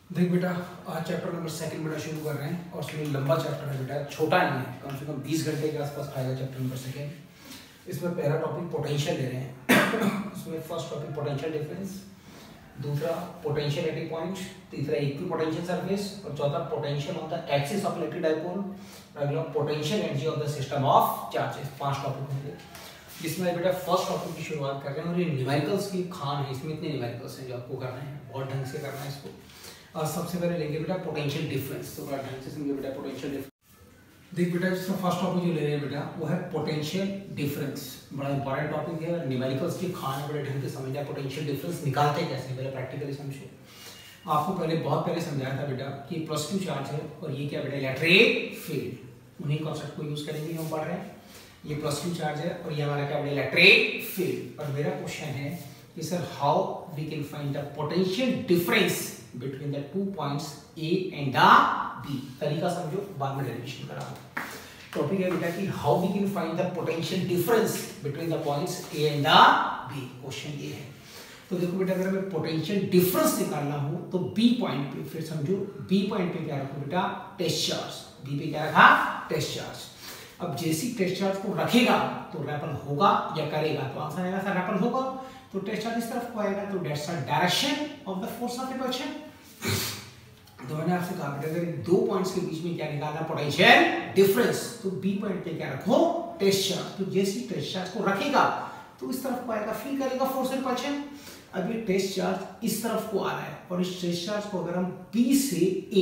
देख बेटा, आज चैप्टर नंबर सेकंड बेटा शुरू कर रहे हैं और इसमें लंबा चैप्टर है बेटा, छोटा नहीं है, कम से कम 20 घंटे के आसपास खाएगा चैप्टर नंबर सेकंड। इसमें पहला टॉपिक पोटेंशियल ले रहे हैं। इसमें फर्स्ट टॉपिक पोटेंशियल डिफरेंस, दूसरा पोटेंशियल पॉइंट, तीसरा इक्विपोटेंशियल सरफेस और चौथा potential of the axis of electric dipole, अगला potential energy of the system of charges. 5 topic होंगे जिसमें बेटा फर्स्ट टॉपिक की शुरुआत कर रहे हैं और ये न्यूमेरिकल्स की खान है। इसमें इतने न्यूमेरिकल्स हैं जो आपको करना है, बहुत ढंग से करना है इसको। और सबसे पहले लेंगे बेटा पोटेंशियल डिफरेंस, तो बड़ा ढंग से समझिए बेटा पोटेंशियल डिफरेंस। देख बेटा, जिसमें फर्स्ट टॉपिक जो ले रहे हैं बेटा वो है पोटेंशियल डिफरेंस। बड़ा इंपॉर्टेंट टॉपिक है, न्यूमेरिकल्स की खान है, बड़े ढंग से समझना। पोटेंशियल डिफरेंस निकालते कैसे, पहले प्रैक्टिकली समझो। आपको पहले बहुत समझाया था बेटा कि प्लस Q चार्ज है और ये क्या बेटा, इलेक्ट्रिक फील्ड। उन्हीं कॉन्सेप्ट को यूज करेंगे, हम पढ़ रहे हैं। ये प्लस Q चार्ज है और ये हमारा क्या बेटा, इलेक्ट्रिक फील्ड। और मेरा क्वेश्चन है कि sir how we can find the potential difference between the 2 points A and B। तरीका समझो, बाद में डेरिवेशन कराऊंगा। टॉपिक है बेटा कि how we can find the potential difference between the points A and B। Question ये है। तो देखो बेटा, अगर मैं पोटेंशियल डिफरेंस निकालना हो तो B पॉइंट पे, फिर समझो B पॉइंट पे क्या रखो बेटा, टेस्ट चार्ज। B पे क्या रखा, टेस्ट चार्ज। अब जैसी टेस्ट चार्ज को रखेगा तो रेपल होगा या करेगा, तो आंसर आएगा सर रेपल होगा। तो टेस्ट चार्ज इस तरफ को आएगा, तो that's the direction of the force of repulsion. तो मैंने आपसे कहा बेटा, अगर 2 पॉइंट्स के बीच में क्या निकालना, पोटेंशियल डिफरेंस, तो बी पॉइंट पे क्या रखो, टेस्ट चार्ज। तो जैसे टेस्ट चार्ज को रखेगा तो इस तरफ को आएगा, फील करेगा फोर्स रिपल्शन। अब ये टेस्ट चार्ज इस तरफ को आ रहा है और इस टेस्ट चार्ज को अगर हम बी से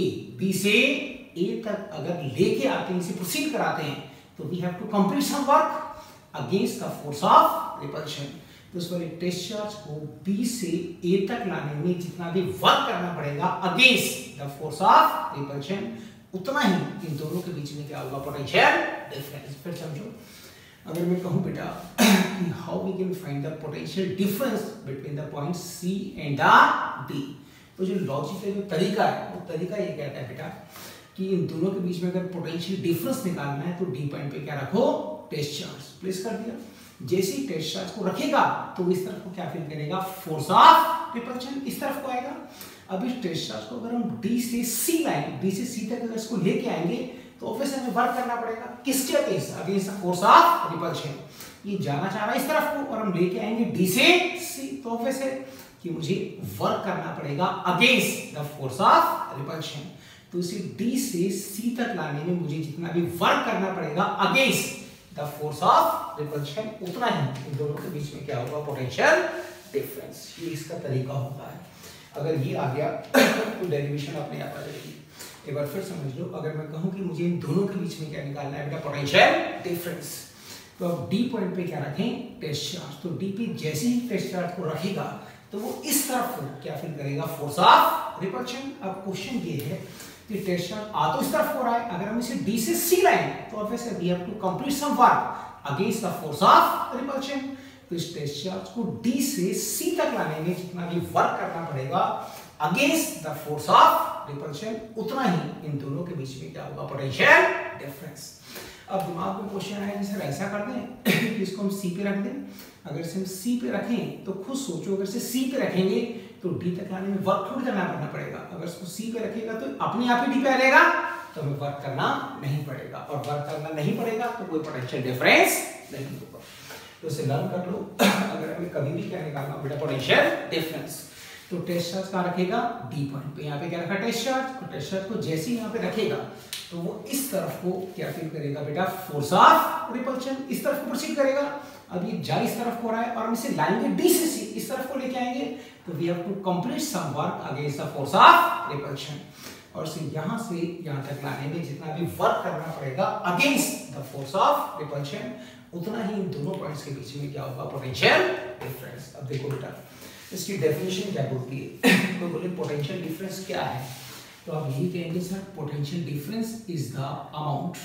ए तक अगर लेके आते हैं, इसे प्रोसीड कराते हैं, तो we have to complete some work against the force of repulsion. तो उस वाले टेस्ट चार्ज को B से A तक लाने में जितना भी वर्क करना पड़ेगा against the force of repulsion, उतना ही इन दोनों के बीच में क्या होगा, पोटेंशियल डिफरेंस। फिर समझो, अगर मैं कहूं बेटा कि how we can find the potential difference between the point C and D, तो जो लॉजिक है, जो तरीका है, वो तरीका ये कहता है बेटा कि इन दोनों के बीच में अगर पोटेंशियल डिफरेंस निकालना है तो D पॉइंट पे क्या रखो, टेस्ट चार्ज। प्लेस कर दिया। जैसे ही टेस्ट चार्ज को रखेगा तो इस तरफ को क्या फील करेगा, फोर्स ऑफ रिपल्शन इस तरफ को आएगा। अब इस टेस्ट चार्ज को अगर हम D से C लाइन, D से C तक अगर इसको लेके आएंगे तो ऑब्वियसली हमें वर्क करना पड़ेगा, किसके against, against force of repulsion. ये जाना चाह रहा है इस तरफ को और हम लेके आएंगे D से C, तो ऑब्वियस है कि मुझे वर्क करना पड़ेगा against the force of repulsion. तो इसे D से C तक लाने में मुझे जितना भी वर्क करना पड़ेगा against the force of repulsion, उतना ही इन दोनों के बीच में क्या होगा, पोटेंशियल डिफरेंस। ये इसका तरीका होता है। अगर ये आ गया तो डेरिवेशन अपने आप आ जाएगी। एक बार फिर समझ लो, अगर मैं कहूं कि मुझे इन दोनों के बीच में क्या निकालना है बेटा, पोटेंशियल डिफरेंस, तो अब D पॉइंट पे क्या रखें, टेस्ट चार्ज। तो D पे जैसे ही टेस्ट चार्ज को रखेगा तो वो इस तरफ क्या फील करेगा, फोर्स ऑफ रिपल्शन। अब क्वेश्चन ये है कि टेस्ट चार्ज आ तो इस तरफ हो रहा है, अगर हम इसे D से C लाएं तो obviously we have to complete some work against the force of repulsion. तो इस टेस्ट चार्ज को D से C तक लाने में जितना भी वर्क करना पड़ेगा against the force of repulsion, उतना ही इन दोनों के बीच में क्या होगा, पोटेंशियल डिफरेंस। अब दिमाग में क्वेश्चन आया कि सर ऐसा कर दें, इसको हम C पे रख दें। अगर इसे हम C पे रखें तो खुद सोचो, अगर इसे C पे रखेंगे तो D तक आने में वर्क थोड़ी करना पड़ेगा। अगर इसको C पे रखेगा तो अपने आप ही D पे आ जाएगा, तो हमें वर्क करना नहीं पड़ेगा, और वर्क करना नहीं पड़ेगा तो कोई पोटेंशियल डिफरेंस नहीं होगा। तो इसे लर्न कर लो। अगर हमें कभी भी क्या निकालना बेटा, पोटेंशियल डिफरेंस, तो टेस्ट चार्ज कहाँ रखेगा, D पॉइंट पे। यहाँ पे क्या रखा, टेस्ट चार्ज। तो टेस्ट चार्ज को जैसे ही यहाँ पे रखेगा तो वो इस तरफ को क्या फील करेगा बेटा, फोर्स ऑफ रिपल्शन, इस तरफ को प्रोसीड करेगा। अब ये जा इस तरफ को रहा है और हम इसे लाएंगे D से C, इस तरफ को लेके आएंगे, तो we have to complete some work against the force of repulsion. और इसे यहाँ से यहाँ तक लाने में जितना भी वर्क करना पड़ेगा against the force of repulsion, उतना ही इन दोनों पॉइंट्स के बीच में क्या होगा, पोटेंशियल डिफरेंस। अब देखो बेटा, इसकी डेफिनेशन क्या बोलती है, तो बोले पोटेंशियल डिफरेंस क्या है, तो आप यही कहेंगे sir potential difference is the amount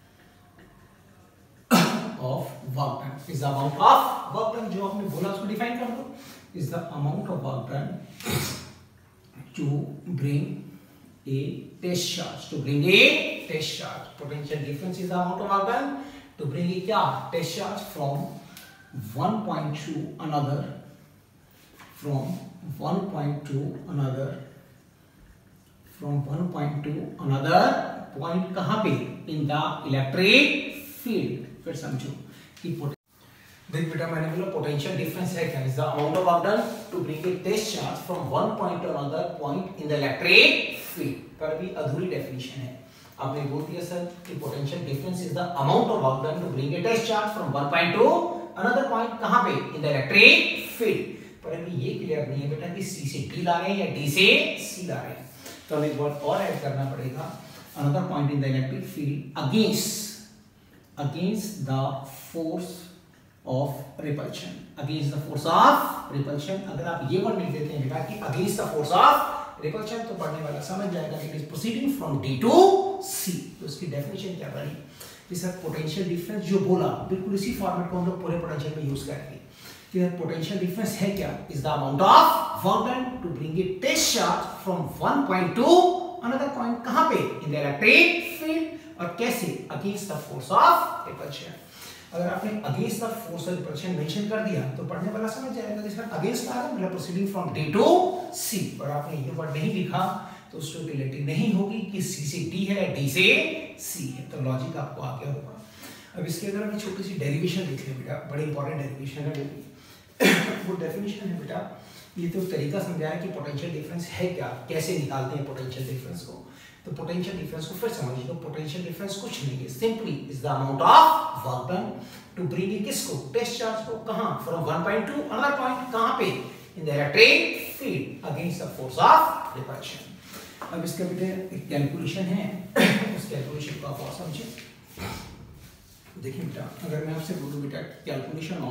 of work done, is the amount of work done. जो आपने बोला उसको डिफाइन कर दो, is the amount of work done to bring a test charge, to bring a test charge. Potential difference is the amount of work done to bring a क्या, test charge from one point to another, from one point to another from one point to another point, कहां पे? In the electric field. फिर समझो कि देख बेटा, मैंने बोला पोटेंशियल डिफरेंस है क्या? Is the amount of work done to bring a test charge from one point to another point in the electric field. पर अभी अधूरी डेफिनेशन है। आपने बोल दिया सर कि potential difference is the amount of work done to bring a test charge from one point to another point, कहां पे? In the electric field. पर अभी ये क्लियर नहीं है बेटा कि सी से डी ला रहे हैं या डी से सी ला रहे हैं, तो हमें एक वर्ड और ऐड करना पड़ेगा। Another point in the electric field against the force of repulsion, against the force of repulsion. अगर आप ये वर्ड लिख देते हैं बेटा कि against the force of repulsion, तो पढ़ने वाला समझ जाएगा कि it is proceeding from D to C. तो इसकी डेफिनेशन क्या बनी कि सर पोटेंशियल डिफरेंस जो बोला बिल्कुल इसी फॉर्मेट को हम लोग पूरे पोटेंशियल में यूज करेंगे कि पोटेंशियल डिफरेंस है क्या? Is the amount of work done to bring a test charge from one point to another point, कहां पे? In the electric field. और कैसे? Against the force of repulsion. अगर आपने against the force of repulsion mention कर दिया तो पढ़ने वाला समझ जाएगा कि सर अगेंस्ट आ रहा है, मतलब proceeding from D to C. पर आपने ये वर्ड नहीं लिखा तो उसकी यूटिलिटी नहीं होगी कि सी से डी है, डी से सी है। तो लॉजिक आपको आ गया होगा। अब इसके अंदर हम छोटी सी डेरिवेशन लिख लें बेटा, बड़ी इंपॉर्टेंट डेरिवेशन है वो डेफिनेशन है बेटा। ये तो तरीका समझाया कि पोटेंशियल डिफरेंस है क्या, कैसे निकालते हैं पोटेंशियल डिफरेंस को। तो पोटेंशियल डिफरेंस को फिर समझिए। तो पोटेंशियल डिफरेंस कुछ नहीं है, simply is the amount of work done to bring in किसको? टेस्ट चार्ज को, कहां? From one point to another point, कहां पे? In the electric field against the force of repulsion. अब इसका बेटा एक कैलकुलेशन है, उस कैलकुलेशन को आप और समझिए। देखिए बेटा, अगर मैं आपसे बोलूं बेटा calculation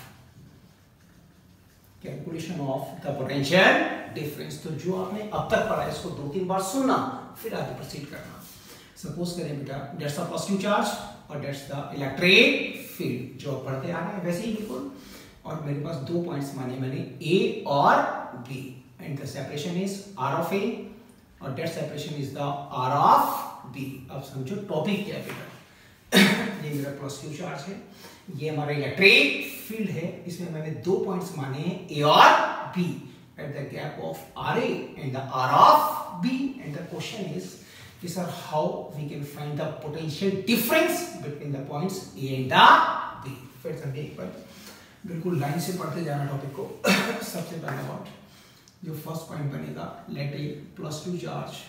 of the potential difference, तो जो आपने अब तक पढ़ा है इसको 2-3 बार सुनना, फिर आगे प्रोसीड करना। सपोज करें बेटा दैट्स अ पॉजिटिव चार्ज और दैट्स द इलेक्ट्रिक फील्ड, जो पढ़ते आ रहे हैं वैसे ही बिल्कुल। और मेरे पास 2 पॉइंट्स माने मैंने A और B, and the separation is R of A और that separation is the R of B। अब समझो टॉपिक क्या है बेटा। ये मेरा पॉजिटिव चार्ज है, ये हमारा इलेक्ट्रिक फील्ड है, इसमें मैंने 2 पॉइंट्स माने हैं A और B at the gap of RA and the R of B, and the question is sir how we can find the potential difference between the points A and the B। फिर समझिए एक बार, बिल्कुल line से पढ़ते जाना topic को। सबसे पहले वर्ड जो फर्स्ट पॉइंट बनेगा, let a plus q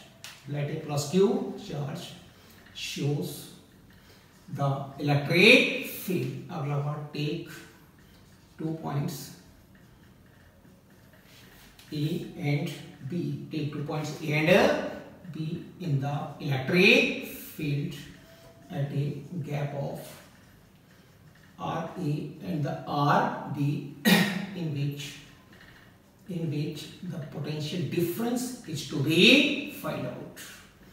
charge shows the electric field। अगला word take 2 points A and B, take 2 points A and B in the electric field at a gap of RA and the RB in which the potential difference is to be find out,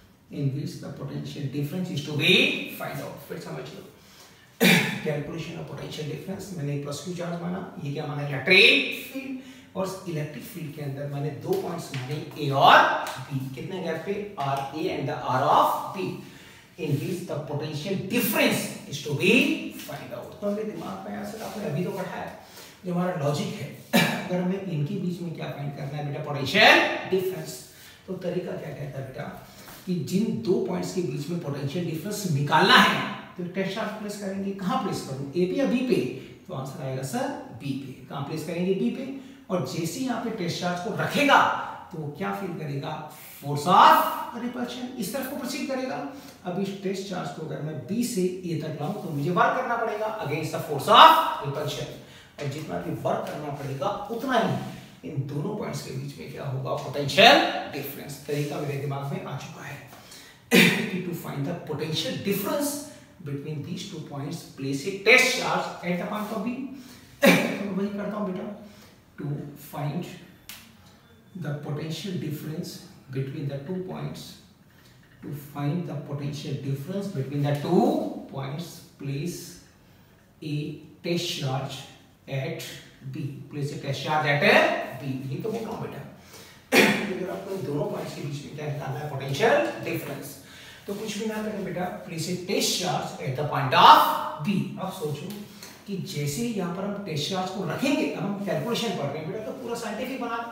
फिर समझ लो calculation of potential difference. मैंने plus Q charge माना, ये क्या माना? Electric field. और electric field के अंदर मैंने 2 पॉइंट्स माने A और B, कितने गैप पे? RA and the R of B in which the potential difference is to be find out। तो मेरे दिमाग में ऐसा आपने अभी तो पढ़ा है, जो हमारा लॉजिक है, अगर हमें इनके बीच में क्या फाइंड करना है बेटा? Potential difference. तो तरीका क्या कहता है बेटा कि जिन 2 पॉइंट्स के बीच में पोटेंशियल डिफरेंस निकालना है तो टेस्ट चार्ज प्लेस करेंगे, कहां प्लेस करूं? A पे या B पे? तो आंसर आएगा सर B पे। कहां प्लेस करेंगे? B पे। और जैसे यहाँ पे टेस्ट चार्ज को रखेगा तो वो क्या फील करेगा? फोर्स ऑफ रिपल्शन, इस तरफ को प्रोसीड करेगा। अब इस टेस्ट चार्ज को अगर मैं B से A तक लाऊं तो मुझे वर्क करना पड़ेगा against the force of repulsion, और जितना भी वर्क करना पड़ेगा उतना ही इन दोनों पॉइंट्स के बीच में क्या होगा? Potential difference. तरीका मेरे दिमाग में आ चुका है कि to find the potential difference between these 2 points place a test charge at the point of B। तो मैं वही करता हूँ बेटा, to find the potential difference between the 2 points, to find the potential difference between the 2 points place a test charge at B, place a test charge at B। ये तो बोल रहा हूँ बेटा, अगर आपको इन दोनों पॉइंट्स के बीच में क्या निकालना है? Potential difference. तो कुछ भी ना करें बेटा, place a test charge at the point of B। अब सोचो कि जैसे यहाँ पर हम टेस्ट चार्ज को रखेंगे, अब हम कैलकुलेशन कर रहे हैं बेटा, तो पूरा साइंटिफिक बना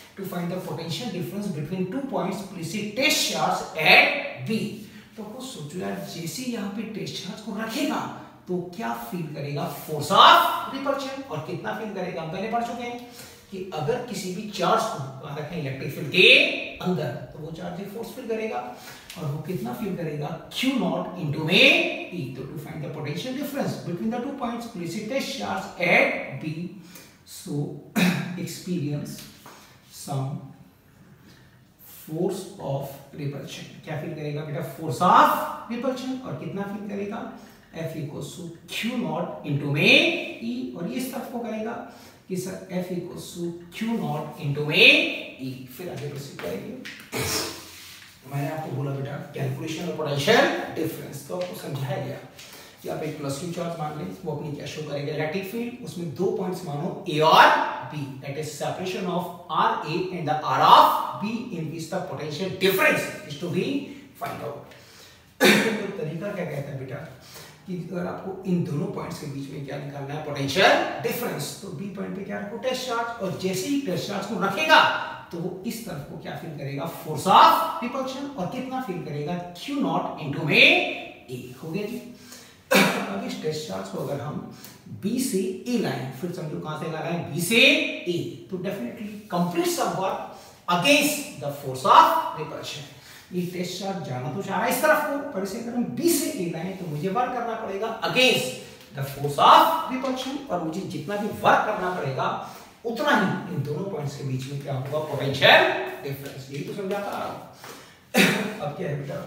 to find the potential difference between 2 points place test charge at B. तो कुछ सोचो यार, जैसे यहाँ पे टेस्ट चार्ज को रखेगा तो क्या फील करेगा, फोर्स ऑफ रिपल्शन। और कितना फील करेगा, हम पहले पढ़ चुके हैं कि अगर किसी भी चार्ज को रखें इलेक्ट्रिक फील्ड के अंदर तो वो चार्ज फोर्स फील करेगा, और वो कितना फील करेगा, Q नॉट इनटू में E। तो to find the potential difference between the 2 points place test charge at B, so experience some force of repulsion. क्या फील करेगा बेटा, फोर्स ऑफ रिपल्शन। और कितना फील करेगा, F equals to Q naught into में E। और ये इस तरफ को करेगा कि सर F equals to Q naught into में E। फिर आगे प्रोसीड करेंगे। मैंने आपको बोला बेटा कैलकुलेशन ऑफ पोटेंशियल डिफरेंस, तो आपको समझाया गया कि आप एक प्लस Q चार्ज मान लें, वो अपनी क्या शो करेगा, इलेक्ट्रिक फील्ड। उसमें 2 पॉइंट्स मानो A और B, that is separation of RA and the R of B in which the potential difference is to be find out. तो तरीका क्या कहता है बेटा कि अगर आपको इन दोनों पॉइंट्स के बीच में क्या निकालना है, पोटेंशियल डिफरेंस, तो बी पॉइंट पे क्या रखो, टेस्ट चार्ज। और जैसे ही टेस्ट चार्ज को रखेगा तो वो इस तरफ को क्या फील करेगा, फोर्स ऑफ रिपल्शन। और कितना फील करेगा, Q नॉट इनटू में A। हो गया जी। अब इस टेस्ट चार्ज को अगर हम B से A लाएं, फिर समझो कहां से लाएं, B से A, तो definitely complete some work against the force of repulsion. ये टेस्ट चार्ज जाना तो चाह रहा है इस तरफ को, पर इसे अगर हम B से A लाएं तो मुझे वर्क करना पड़ेगा against the force of repulsion. और मुझे जितना भी वर्क करना पड़ेगा उतना ही इन दोनों पॉइंट्स के बीच में क्या होगा, पोटेंशियल डिफरेंस। यही तो समझाता आ रहा हूं। अब क्या है बेटा,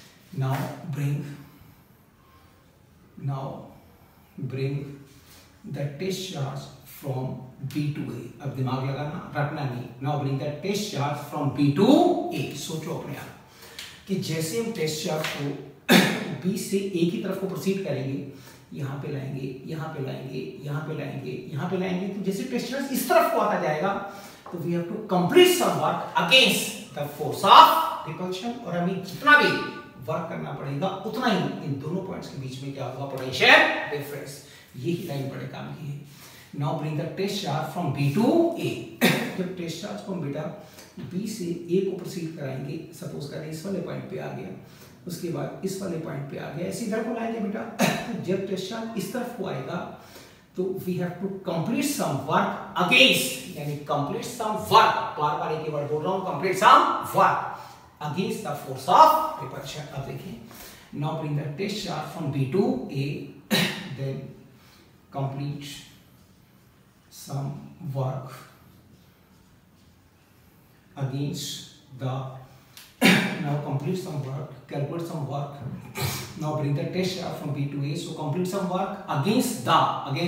now bring the test charge from B to A। अब दिमाग लगाना, रखना नहीं। Now bring the test charge from B to A। सोचो अपने आप कि जैसे हम टेस्ट चार्ज को B से A की तरफ को प्रोसीड करेंगे, यहाँ पे लाएंगे, यहाँ पे लाएंगे, यहाँ पे लाएंगे, यहाँ पे लाएंगे, तो जैसे टेस्ट चार्ज इस तरफ को आता जाएगा तो we have to complete some work against the force of repulsion. और हमें जितना भी वर्क करना पड़ेगा उतना ही इन दोनों पॉइंट्स के बीच में क्या होगा, पोटेंशियल डिफरेंस। यही लाइन बड़े काम की है। Now bring the test charge from B to A। जब टेस्ट चार्ज को हम बेटा B से A को प्रोसीड कराएंगे, सपोज करें इस वाले पॉइंट पे आ गया, उसके बाद इस वाले पॉइंट पे आ गया, ऐसे इधर को लाएंगे बेटा। जब टेस्ट चार्ज इस तरफ को आएगा तो we have to complete some work against, यानी कंप्लीट सम वर्क, बार बार एक ही वर्ड बोल रहा हूं, complete some work against the force of repulsion. अब देखिए, now bring the test charge from B to A, then complete some work against the now complete some work, calculate some work, now bring the test charge from B to A, so complete some work against the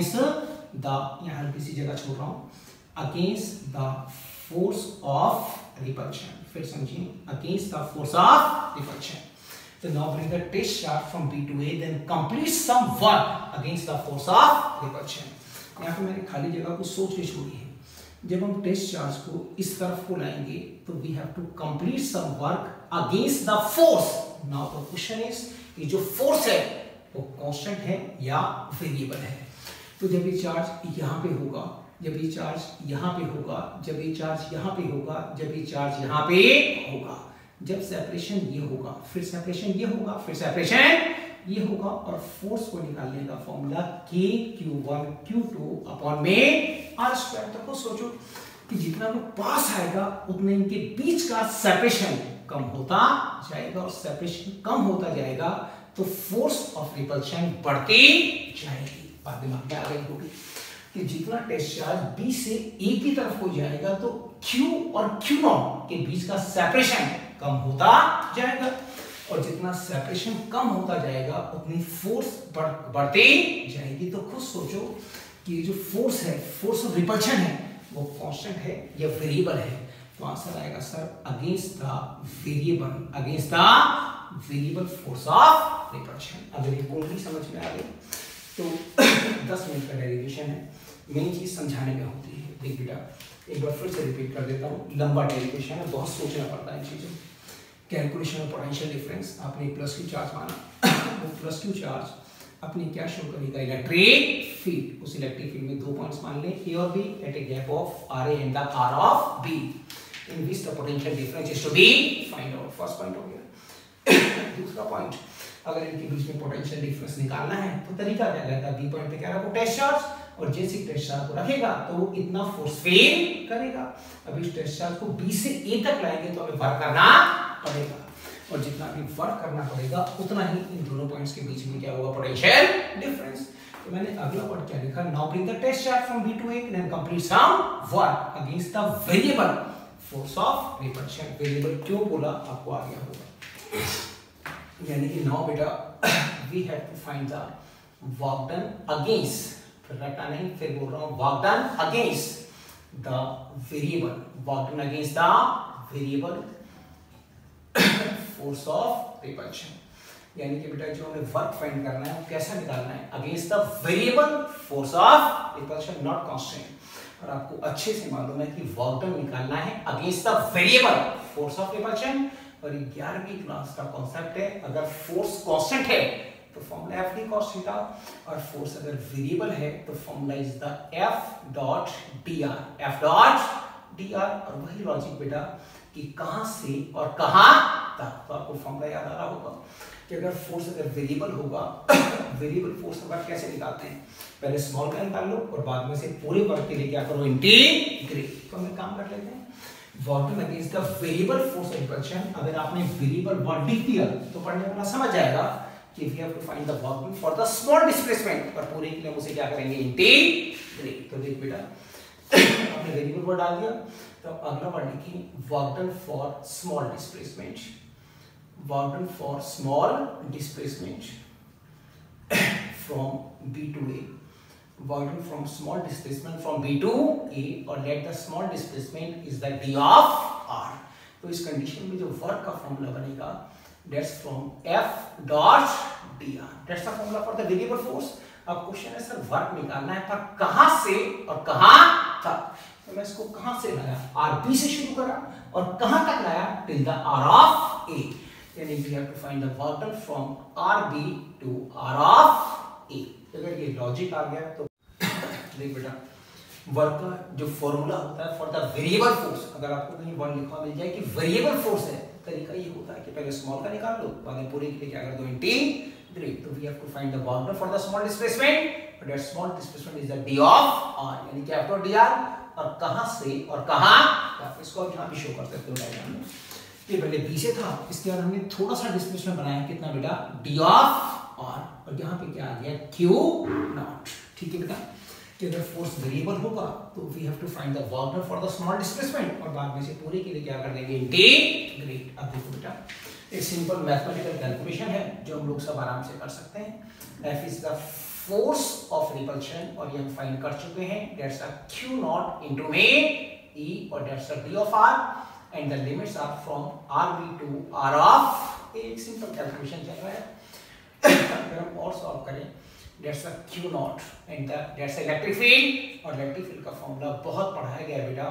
यहाँ हल्की सी जगह छोड़ रहा हूँ, against the force of repulsion। फिर समझिए, against the force of repulsion। So now bring the test charge from B to A, then complete some work against the force of repulsion। यहाँ पे मैंने खाली जगह को सोच के छोड़ी है। जब हम टेस्ट चार्ज को इस तरफ को लाएंगे तो we have to complete some work against the force. Now the question is, ये जो फोर्स है वो कांस्टेंट है या वेरिएबल है। तो जब ये चार्ज यहाँ पे होगा, जब ये चार्ज यहाँ पे होगा, जब ये चार्ज यहाँ पे होगा, जब ये चार्ज यहाँ पे होगा, जब सेपरेशन ये होगा, फिर सेपरेशन ये होगा, फिर सेपरेशन ये होगा, और फोर्स को निकालने का फॉर्मूला KQ1 Q2 अपॉन में R²। तो को सोचो कि जितना वो पास आएगा उतने इनके बीच का सेपरेशन कम होता जाएगा, और सेपरेशन कम होता जाएगा तो फोर्स ऑफ रिपल्शन बढ़ती जाएगी। बात दिमाग में आ गई होगी कि जितना टेस्ट चार्ज B से A की तरफ हो जाएगा तो Q और Q0 के बीच का सेपरेशन कम होता जाएगा, और जितना सेपरेशन कम होता जाएगा उतनी फोर्स बढ़ती जाएगी। तो खुद सोचो कि ये जो फोर्स है, फोर्स ऑफ रिपल्शन है, वो कांस्टेंट है या वेरिएबल है। तो आंसर आएगा sir against the variable, against the variable force of repulsion. अगर ये पूरी समझ में आ गई तो 10 मिनट का डेरिवेशन है, मेन चीज समझाने में होती है। देख बेटा, एक बार फिर से रिपीट कर देता हूँ, लंबा डेरिवेशन है, बहुत सोचना पड़ता है इन चीजों। कैलकुलेशन ऑफ पोटेंशियल डिफरेंस, आपने प्लस Q चार्ज माना, वो प्लस Q चार्ज अपनी क्या शो करेगा, इलेक्ट्रिक फील्ड। उस इलेक्ट्रिक फील्ड में 2 पॉइंट्स मान लें A और B at a gap of RA and the R of B। in which the potential difference is to be find out. First point हो गया। दूसरा पॉइंट, अगर इनके बीच में पोटेंशियल डिफरेंस निकालना है तो तरीका क्या रहता है? बी पॉइंट पे क्या रखो? टेस्ट चार्ज, और जैसे टेस्ट चार्ज को रखेगा तो वो इतना फोर्स फील करेगा। अब इस टेस्ट चार्ज को बी से ए तक लाएंगे तो हमें वर्क करना पड़ेगा, और जितना भी वर्क करना पड़ेगा उतना ही इन दोनों पॉइंट्स के बीच में क्या होगा? Potential difference. तो मैंने अगला वर्ड क्या लिखा? Now bring the test charge from B to A and complete some work against the variable force of repulsion. Variable क्यों बोला आपको आ गया होगा, यानी कि नाउ बेटा we have to find the work done against, फिर रटा नहीं, फिर बोल रहा हूं work done against the variable, work done against the variable force of repulsion. यानी कि बेटा जो हमें वर्क फाइंड करना है वो कैसा निकालना है? Against the variable force of repulsion, not constant. और आपको अच्छे से मालूम है कि वर्क डन निकालना है against the variable force of repulsion, और 11वीं क्लास का कॉन्सेप्ट है, अगर फोर्स कांस्टेंट है तो formula F D cos theta, और फोर्स अगर वेरिएबल है तो formula is the F dot D R, F dot D R. और वही लॉजिक बेटा कि कहां से और कहां तक, तो आपको फॉर्मूला याद आ रहा होगा कि अगर फोर्स अगर वेरिएबल होगा वेरिएबल फोर्स का वर्क कैसे निकालते हैं? पहले स्मॉल का निकाल लो और बाद में से पूरे वर्क के लिए क्या करो? इंटीग्रेट। तो हम एक काम कर लेते हैं, work done against the variable force of repulsion. अगर आपने वेरिएबल वर्ड लिख दिया तो पढ़ने वाला समझ जाएगा कि we have to find the work done for the small displacement, और पूरे के लिए उसे क्या करेंगे? इंटीग्रेट। तो देख बेटा आपने वेरिएबल वर्ड डाल दिया, तो अगला वर्ड लिखिए work done for small displacement, work done for small displacement from B to A, work done from small displacement from B to A, और let the small displacement is the D of are. तो इस condition में जो work का formula बनेगा that's from F dot dr, that's the formula for the variable force। अब question है sir work निकालना है पर कहां से और कहां तक, तो मैं इसको कहां से लाया? RB से शुरू करा और कहां तक लाया? Till the R of A, यानी we have to find the work done from RB to R of A। अगर ये लॉजिक आ गया तो देख बेटा वर्क का जो फॉर्मूला होता है फॉर द वेरिएबल फोर्स, अगर आपको कहीं वर्ड लिखा मिल जाए कि वेरिएबल फोर्स है, तरीका ये होता है कि पहले स्मॉल का निकाल लो, बाद में पूरे के लिए क्या कर दो? इंटीग्रेट। तो we have to find the work done for the small displacement, और that small displacement is the D of R, यानी कि एफ डॉट डी आर, और कहां से और कहां, इसको आप यहां भी शो कर सकते हो डायग्राम में। ये पहले बी से था, इसके बाद हमने थोड़ा सा डिस्प्लेसमेंट बनाया, कितना बेटा? डी ऑफ आर, और यहां पे क्या आ गया? Q naught. ठीक है बेटा, कि अगर फोर्स वेरिएबल होगा तो we have to find the work done for the small displacement, और बाद में से पूरे के लिए क्या कर देंगे? इंटीग्रेट। अब देखो बेटा एक सिंपल मैथमेटिकल कैलकुलेशन है जो हम लोग सब आराम से कर सकते हैं। F is the force of repulsion, और ये हम फाइंड कर चुके हैं, that's a q naught into में E, और that's a d of r, and the limits are from RB to R of A। एक सिंपल कैलकुलेशन चल रहा है। अगर हम और सॉल्व करें, that's a q naught and that's electric field, और इलेक्ट्रिक फील्ड का फॉर्मूला बहुत पढ़ाया गया बेटा,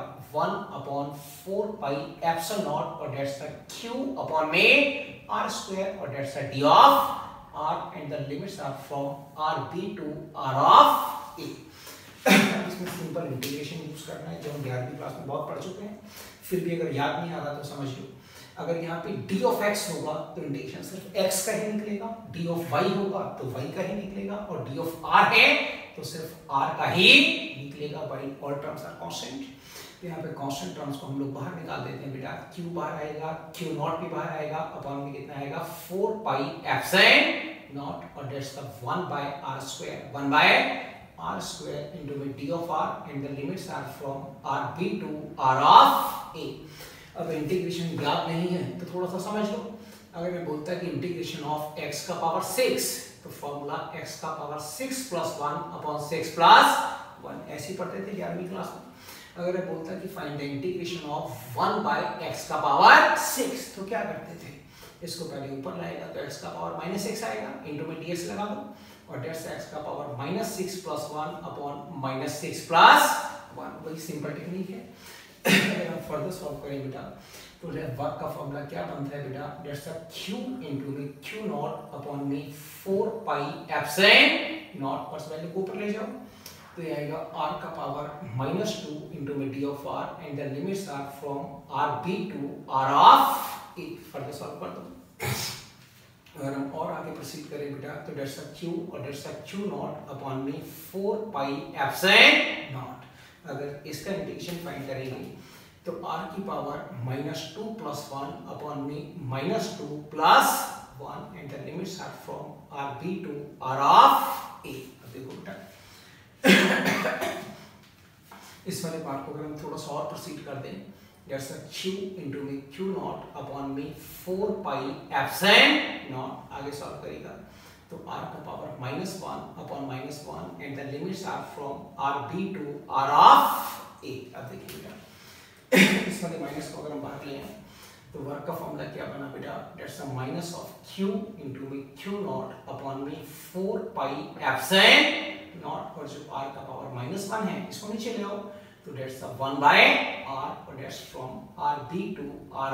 1/4 pi epsilon naught, और that's a q upon में r square, और that's a d of r, and the limits are from RB to R of A। इसमें सिंपल इंटीग्रेशन यूज करना है जो हम 11वीं क्लास में बहुत पढ़ चुके हैं, फिर भी अगर याद नहीं आ रहा तो समझ लो। अगर यहाँ पे d of x होगा तो इंटीग्रेशन सिर्फ x का ही निकलेगा, d of y होगा तो y का ही निकलेगा, और d of r है तो सिर्फ r का ही निकलेगा, by all terms are constant. तो यहाँ पे कांस्टेंट टर्म्स को हम लोग बाहर निकाल देते हैं बेटा, q बाहर आएगा, q नॉट भी बाहर आएगा, अपॉन में कितना आएगा? 4 pi epsilon नॉट, और that's the 1/r square, 1/r square into with d of r, and the limits are from RB to R of A। अब इंटीग्रेशन याद नहीं है तो थोड़ा सा समझ लो। अगर मैं बोलता है कि इंटीग्रेशन ऑफ x का पावर 6, तो फॉर्मूला x का पावर 6 + 1/6 + 1 ऐसे पढ़ते थे 11वीं क्लास में। अगर मैं बोलता है कि find the integration of 1/x का पावर 6, तो क्या करते थे? इसको पहले ऊपर लाएगा तो x का पावर -6 आएगा, इनटू में dx लगा दो, और दैट्स x का पावर -6 + 1/6 + 1, वही सिंपल टेक्निक है। अगर हम फर्दर सॉल्व करें बेटा तो वर्क का फॉर्मूला क्या बनता है बेटा? दैट्स अ q इनटू में q नॉट अपॉन में 4 pi epsilon नॉट, पर वैल्यू को ऊपर ले जाओ तो ये आएगा r का पावर -2 इंटू में d of r and the limits are from rb to r of a। Further solve कर दो। अगर हम और आगे प्रोसीड करें बेटा तो डेट्स अ q और that's a q naught upon में 4 पाई एप्सिलॉन नॉट। अगर इसका इंटीग्रेशन फाइंड करेंगे तो r की पावर -2 + 1 अपॉन में -2 + 1 and the limits are from rb to r of a। अब देखो बेटा इस वाले पार्ट को अगर हम थोड़ा सा और प्रोसीड कर दें, दैट्स अ q इनटू में q नॉट अपॉन में 4 पाई एप्सिलॉन नॉट। आगे सॉल्व करेगा तो r का power -1 upon -1 and the limits are from rb to r of a। अब देखिए बेटा इस वाले माइनस को अगर हम बाहर ले आए तो वर्क का फॉर्मूला क्या बना बेटा, that's a minus of q into में q नॉट अपॉन में 4 पाई एप्सिलॉन नॉट, और जो r का पावर -1 है इसको नीचे ले आओ तो दैट्स अ 1/r और that's from rb to r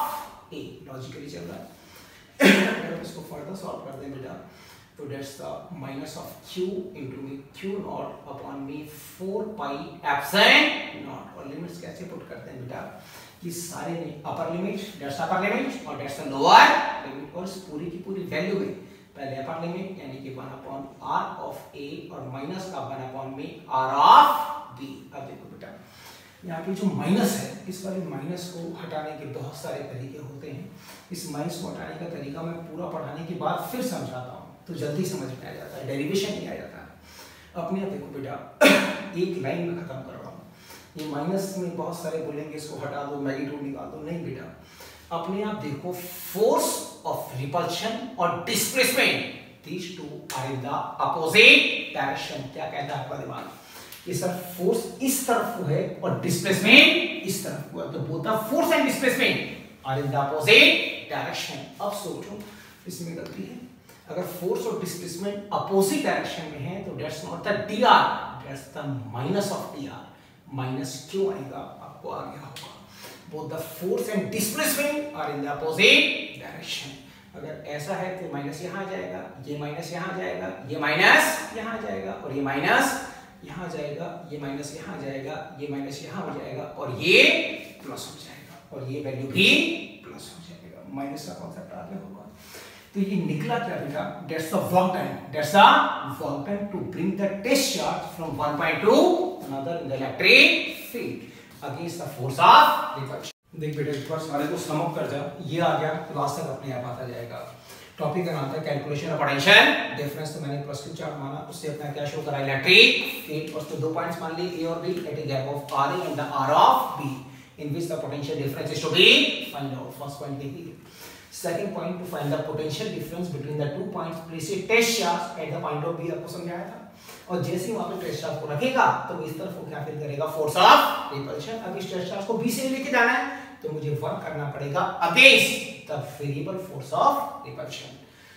of a। Logically चल रहा है। अगर इसको फर्दर सॉल्व कर दें बेटा तो that's the minus of q into में q नॉट अपॉन में 4 पाई एप्सिलॉन नॉट, और लिमिट्स कैसे पुट करते हैं बेटा कि सारे में upper limit that's upper limit और दैट्स द लोअर लिमिट, और इस पूरी की पूरी वैल्यू में पहले अपर लिमिट यानी कि 1 अपॉन r ऑफ a और माइनस का 1 अपॉन में r ऑफ b। अब देखो बेटा यहाँ पे जो माइनस है इस वाले माइनस को हटाने के बहुत सारे तरीके होते हैं। इस माइनस को हटाने का तरीका मैं पूरा पढ़ाने के बाद फिर समझाता हूँ तो जल्दी समझ में आ जाता है, डेरिवेशन नहीं आ जाता है। अपने आप देखो बेटा एक लाइन में खत्म कर रहा हूँ। ये माइनस में बहुत सारे बोलेंगे इसको हटा दो, मैग्नीट्यूड निकाल दो, नहीं बेटा अपने आप देखो फोर्स ऑफ रिपल्शन और displacement these two are in the opposite direction. क्या कहता है आपका दिमाग कि सर फोर्स इस तरफ को है और डिस्प्लेसमेंट इस तरफ को है, तो both the force and displacement are in the opposite direction. अब सोचो इसमें गलती है, अगर फोर्स और डिस्प्लेसमेंट अपोजिट डायरेक्शन में है तो that's not the dr, that's the minus of dr। Minus क्यों आएगा आपको आ गया होगा, both the force and displacement are in the opposite direction. अगर ऐसा है तो माइनस यहाँ आ जाएगा, ये माइनस यहाँ आ जाएगा, ये माइनस यहाँ आ जाएगा, और ये माइनस यहाँ जाएगा, ये माइनस यहाँ जाएगा, ये माइनस यहाँ हो जाएगा, और ये प्लस हो जाएगा, और ये वैल्यू भी प्लस हो जाएगा। माइनस का कॉन्सेप्ट आ गया होगा। तो ये निकला क्या बेटा, that's the work time, that's the work time to bring the test charge from one point to another in the electric field against the force of repulsion. देख बेटा एक बार सारे को सम अप कर जा, ये आ गया तो लास्ट तक अपने आप आता जाएगा। टॉपिक का नाम था कैलकुलेशन ऑफ पोटेंशियल डिफरेंस। तो मैंने प्लस टू चार्ट माना, उससे अपना क्या शो करा इलेक्ट्रिक फील्ड, और तो दो पॉइंट्स मान लिए a और b at a gap of r a and the r of b in which the potential difference is to be find out। First point देखिए। Second point to find the potential difference between the two points place a test charge at the point of B, आपको समझाया था। और जैसे ही वहां पे test charge को रखेगा तो इस तरफ को क्या फील करेगा, फोर्स ऑफ रिपल्शन। अब इस टेस्ट चार्ज को बी से लेके जाना है तो मुझे वर्क करना पड़ेगा against the variable force of repulsion.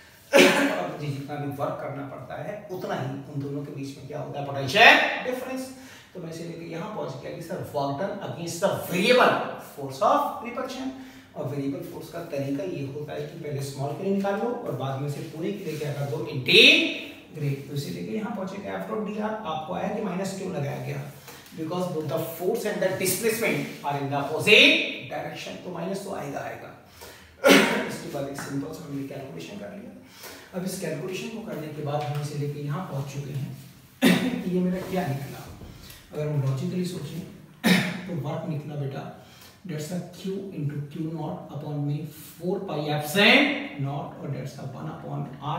अब मुझे जितना भी वर्क करना पड़ता है उतना ही उन दोनों के बीच में क्या होता है, पोटेंशियल डिफरेंस। तो मैं इसे लेके यहाँ पहुंच गया कि sir work done against the variable force of repulsion. और वेरिएबल फोर्स का तरीका ये होता है कि पहले स्मॉल के लिए निकाल लो और बाद में से पूरे के लिए क्या कर दो, इंटीग्रेट। तो इसे लेके यहाँ पहुंचे एफ डॉट डी आर, आपको आया कि माइनस क्यों लगाया गया, because both the force and the displacement are in the opposite direction, तो माइनस तो आएगा आएगा। इसके बाद एक सिंपल सा हमने कैलकुलेशन कर लिया। अब इस कैलकुलेशन को करने के बाद हम इसे लेके यहाँ पहुंच चुके हैं कि ये मेरा क्या निकला। अगर हम लॉजिकली सोचें तो वर्क निकला बेटा that's a q into q naught upon में 4 पाई एप्सिलॉन नॉट, और that's a 1 upon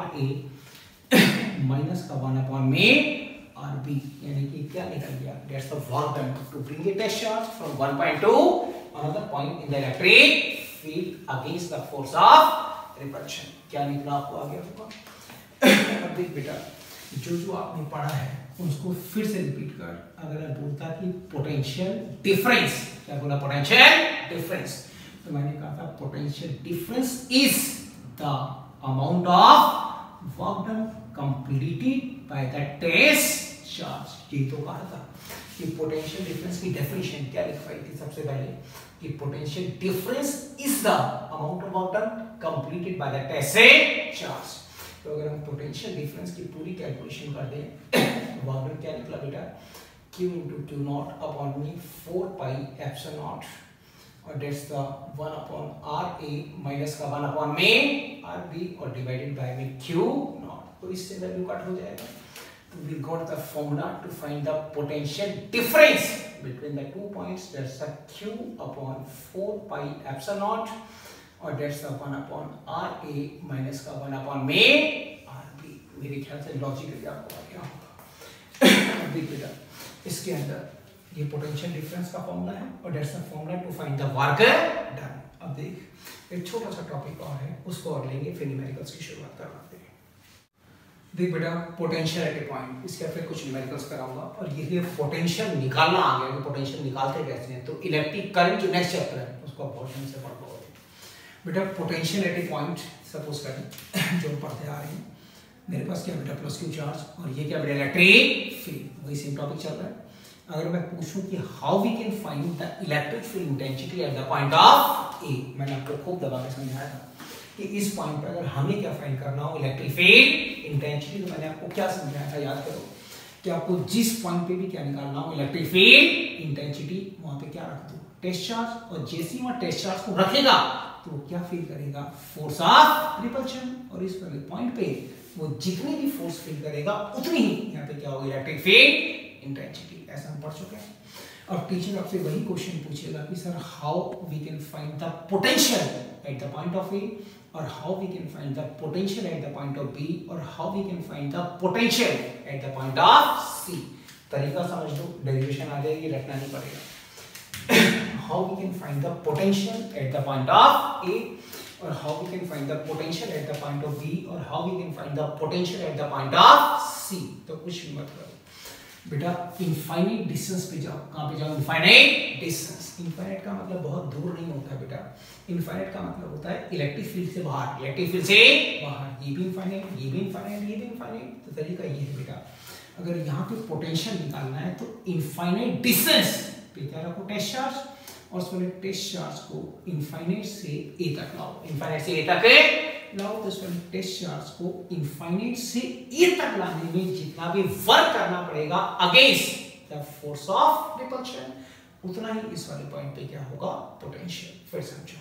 ra minus का 1 अपॉन में rb, यानी कि क्या निकल गया, that's the work done to bring a test charge from one point to another point in the electric field against the force of repulsion. क्या निकला आपको आ गया होगा। अब देख बेटा जो जो आपने पढ़ा है उसको फिर से रिपीट कर। अगर मैं बोलता कि पोटेंशियल डिफरेंस, क्या बोला, पोटेंशियल डिफरेंस, तो मैंने कहा था potential difference is the amount of work done completed by the test charge. ये तो कहा था कि पोटेंशियल डिफरेंस की डेफिनेशन क्या लिखवाई थी सबसे पहले कि potential difference is the amount of work done completed by the test charge. तो अगर हम पोटेंशियल डिफरेंस की पूरी कैलकुलेशन कर दें वर्क डन क्या निकला बेटा, Q into Q naught upon me 4 pi epsilon naught, और that's the 1 upon RA minus का 1 upon में RB और divided by में Q naught, तो इससे वैल्यू कट हो जाएगा। तो we got the formula to find the potential difference between the 2 points, that's the Q upon 4 pi epsilon naught, और that's the 1 upon RA minus का 1 upon में RB। मेरे ख्याल से लॉजिकली आपको आ गया होगा। अब देखिए बेटा इसके अंदर ये पोटेंशियल डिफरेंस का फॉर्मूला है और that's the formula to find the work done. अब देख एक छोटा सा टॉपिक और है, उसको और लेंगे, फिर न्यूमेरिकल्स की शुरुआत करवाते हैं। देख बेटा पोटेंशियल एट ए पॉइंट, इसके फिर कुछ न्यूमेरिकल्स कराऊंगा और ये पोटेंशियल निकालना आ गया कि पोटेंशियल निकालते कैसे हैं। तो इलेक्ट्रिक करंट जो नेक्स्ट चैप्टर है उसको बहुत ढंग से पढ़ पाओगे बेटा। Potential at a point suppose करें जो पढ़ते आ रहे हैं, मेरे पास क्या बेटा प्लस क्यू चार्ज और ये क्या बेटा इलेक्ट्रिक फील्ड, वही सेम टॉपिक चल रहा है। अगर मैं पूछूं कि how we can find the electric field intensity at the point of A, मैंने आपको खूब दबा के समझाया था कि इस पॉइंट पर अगर हमें क्या फाइंड करना हो इलेक्ट्रिक फील्ड इंटेंसिटी, तो मैंने आपको क्या समझाया था याद करो कि आपको जिस पॉइंट पे भी क्या निकालना हो इलेक्ट्रिक फील्ड इंटेंसिटी, वहां पे क्या रख दो टेस्ट चार्ज, और जैसे ही वहां टेस्ट चार्ज को रखेगा तो वो क्या फील करेगा फोर्स ऑफ रिपल्शन, और इस वाले पॉइंट पे वो जितनी भी फोर्स फील करेगा उतनी ही यहाँ पे क्या होगी इलेक्ट्रिक फील्ड इंटेंसिटी। ऐसा हम पढ़ चुके हैं। अब टीचर आपसे वही क्वेश्चन पूछेगा कि sir how we can find the potential at the point of A, और how we can find the potential at the point of B, और how we can find the potential at the point of C. तरीका समझ लो, derivation आ जाएगी, रटना नहीं पड़ेगा। How we can find the potential at the point of A, और how we can find the potential at the point of B, और how we can find the potential at the point of C। तो कुछ भी मत करो बेटा, infinite distance पे जाओ। कहाँ पे जाओ? Infinite distance. इनफाइनाइट का मतलब बहुत दूर नहीं होता है बेटा, इनफाइनाइट का मतलब होता है इलेक्ट्रिक फील्ड से बाहर, इलेक्ट्रिक फील्ड से बाहर। ये भी इनफाइनाइट, ये भी इनफाइनाइट, ये भी इनफाइनाइट। तो तरीका ये है बेटा, अगर यहाँ पे पोटेंशियल निकालना है तो इनफाइनाइट डिस्टेंस पे क्या रखो टेस्ट चार्ज, और उस वाले टेस्ट चार्ज को इनफाइनाइट से ए तक लाओ, इनफाइनाइट से ए तक लाओ। तो उस वाले टेस्ट चार्ज को इनफाइनाइट से ए तक लाने में जितना भी वर्क करना पड़ेगा against the force of repulsion, उतना ही इस वाले पॉइंट पे क्या होगा पोटेंशियल। फिर समझो,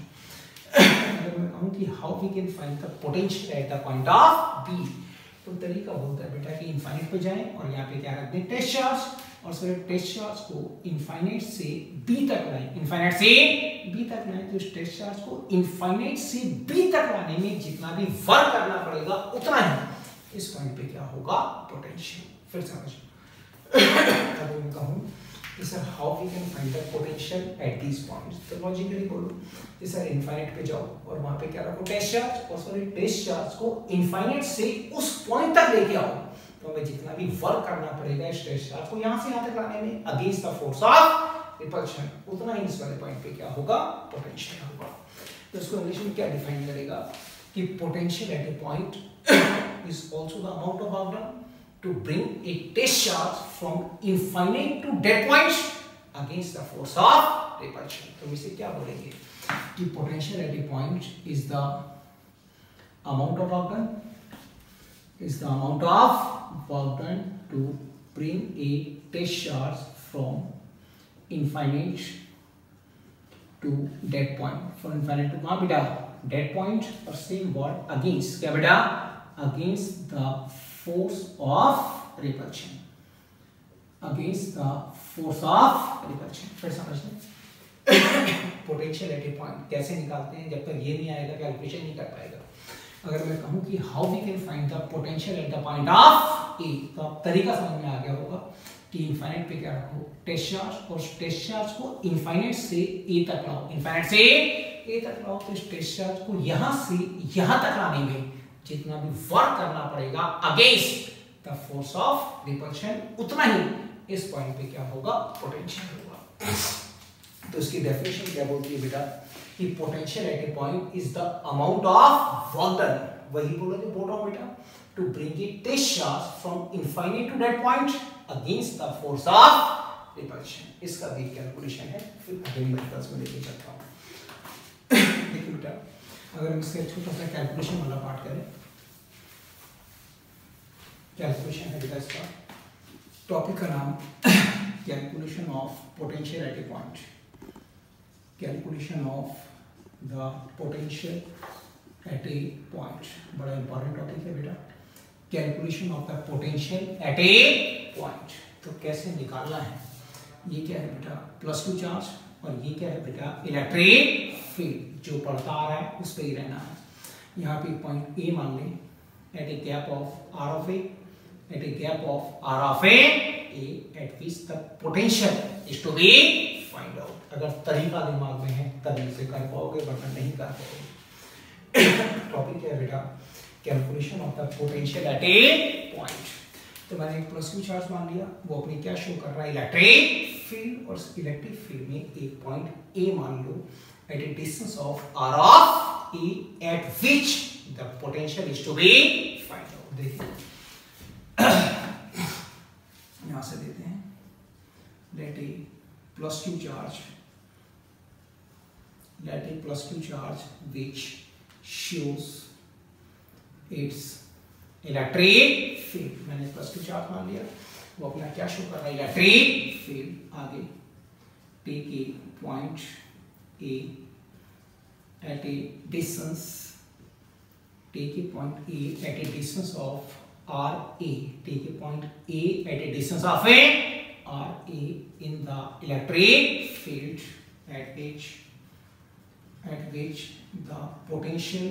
अगर मैं कहूं कि how we can find the potential at the point of B, तो तरीका बोलता है बेटा कि इनफाइनाइट पे जाएं और यहाँ पे क्या रख दें टेस्ट चार्ज, और सर टेस्ट चार्ज को इनफाइनाइट से बी तक लाएं, इनफाइनाइट से बी तक लाएं। तो इस टेस्ट चार्ज को इनफाइनाइट से बी तक लाने में जितना भी वर्क करना पड़ेगा उतना ही इस पॉइंट पे क्या होगा पोटेंशियल। फिर समझो, अब मैं कहूं कि sir how we can find the potential at these points, तो लॉजिकली बोलो कि सर इनफाइनाइट पे जाओ और वहां पे क्या रखो टेस्ट चार्ज, और सर टेस्ट चार्ज को इनफाइनाइट से उस पॉइंट तक लेके आओ। तो हमें जितना भी वर्क करना पड़ेगा इस टेस्ट चार्ज को यहाँ से यहाँ तक लाने में against the force of repulsion, उतना ही इस वाले पॉइंट पे क्या होगा पोटेंशियल होगा। तो इसको इंग्लिश में क्या डिफाइन करेगा कि potential at a point is also the amount of work done to bring a test charge from infinite to dead point against the force of repulsion। तो इसे क्या बोलेंगे कि potential at a point is the amount of work done, is the amount of work done to bring a test charge from infinite to dead point, from infinite to कहाँ बेटा dead point, और same word against क्या बेटा against the force of repulsion, against the force of repulsion। फिर समझ लें potential at a point कैसे निकालते हैं, जब तक ये नहीं आएगा कैलकुलेशन नहीं कर पाएगा। अगर मैं कहूं कि how we can find the potential at the point of A, तो अब तरीका समझ में आ गया होगा कि इनफाइनाइट पे क्या रखो टेस्ट चार्ज, और टेस्ट चार्ज को इनफाइनाइट से ए तक लाओ, इनफाइनाइट से ए तक लाओ। तो इस टेस्ट चार्ज को यहां से यहां तक लाने में जितना भी वर्क करना पड़ेगा against the force of repulsion, उतना ही इस पॉइंट पे क्या होगा पोटेंशियल होगा। तो इसकी डेफिनेशन क्या बोलती है बेटा कि potential at a point is the amount of work done, वही बोला जो बोल रहा हूं बेटा, to bring a test charge from infinite to that point against the force of repulsion. इसका भी कैलकुलेशन है, फिर अगले मेथड्स में लेके चलता हूं। देखिए बेटा, अगर हम इसका छोटा सा कैलकुलेशन वाला पार्ट करें कैलकुलेशन है बेटा इसका। टॉपिक का नाम calculation of potential at a point, calculation of the potential at a point. बड़ा इंपॉर्टेंट टॉपिक है बेटा, calculation of the potential at a point. तो कैसे निकालना है, ये क्या है बेटा +2 चार्ज, और ये क्या है बेटा इलेक्ट्रिक फील्ड। जो पढ़ता आ रहा है उस पर ही रहना है। यहाँ पे पॉइंट ए मान लें, at a gap of r of a, at a gap of r of a at which the potential is to be find out। अगर तरीका दिमाग में है तभी से कर पाओगे, वरना नहीं कर पाओगे। टॉपिक क्या है बेटा, calculation of the potential at a point. तो मैंने एक +2 चार्ज मान लिया, वो अपनी क्या शो कर रहा है इलेक्ट्रिक फील्ड, और इलेक्ट्रिक फील्ड में एक पॉइंट ए मान लो at a distance of r of a at which the potential is to be find out। देखिए यहां से देते हैं, let a +2 charge, let a +2 charge which shows its electric field। मैंने +2 चार्ज मान लिया, वो अपना क्या शो कर रहा है इलेक्ट्रिक फील्ड। आगे take a point A at a distance, take a point A at a distance of r a, take a point a at a distance of a r a in the electric field at which the potential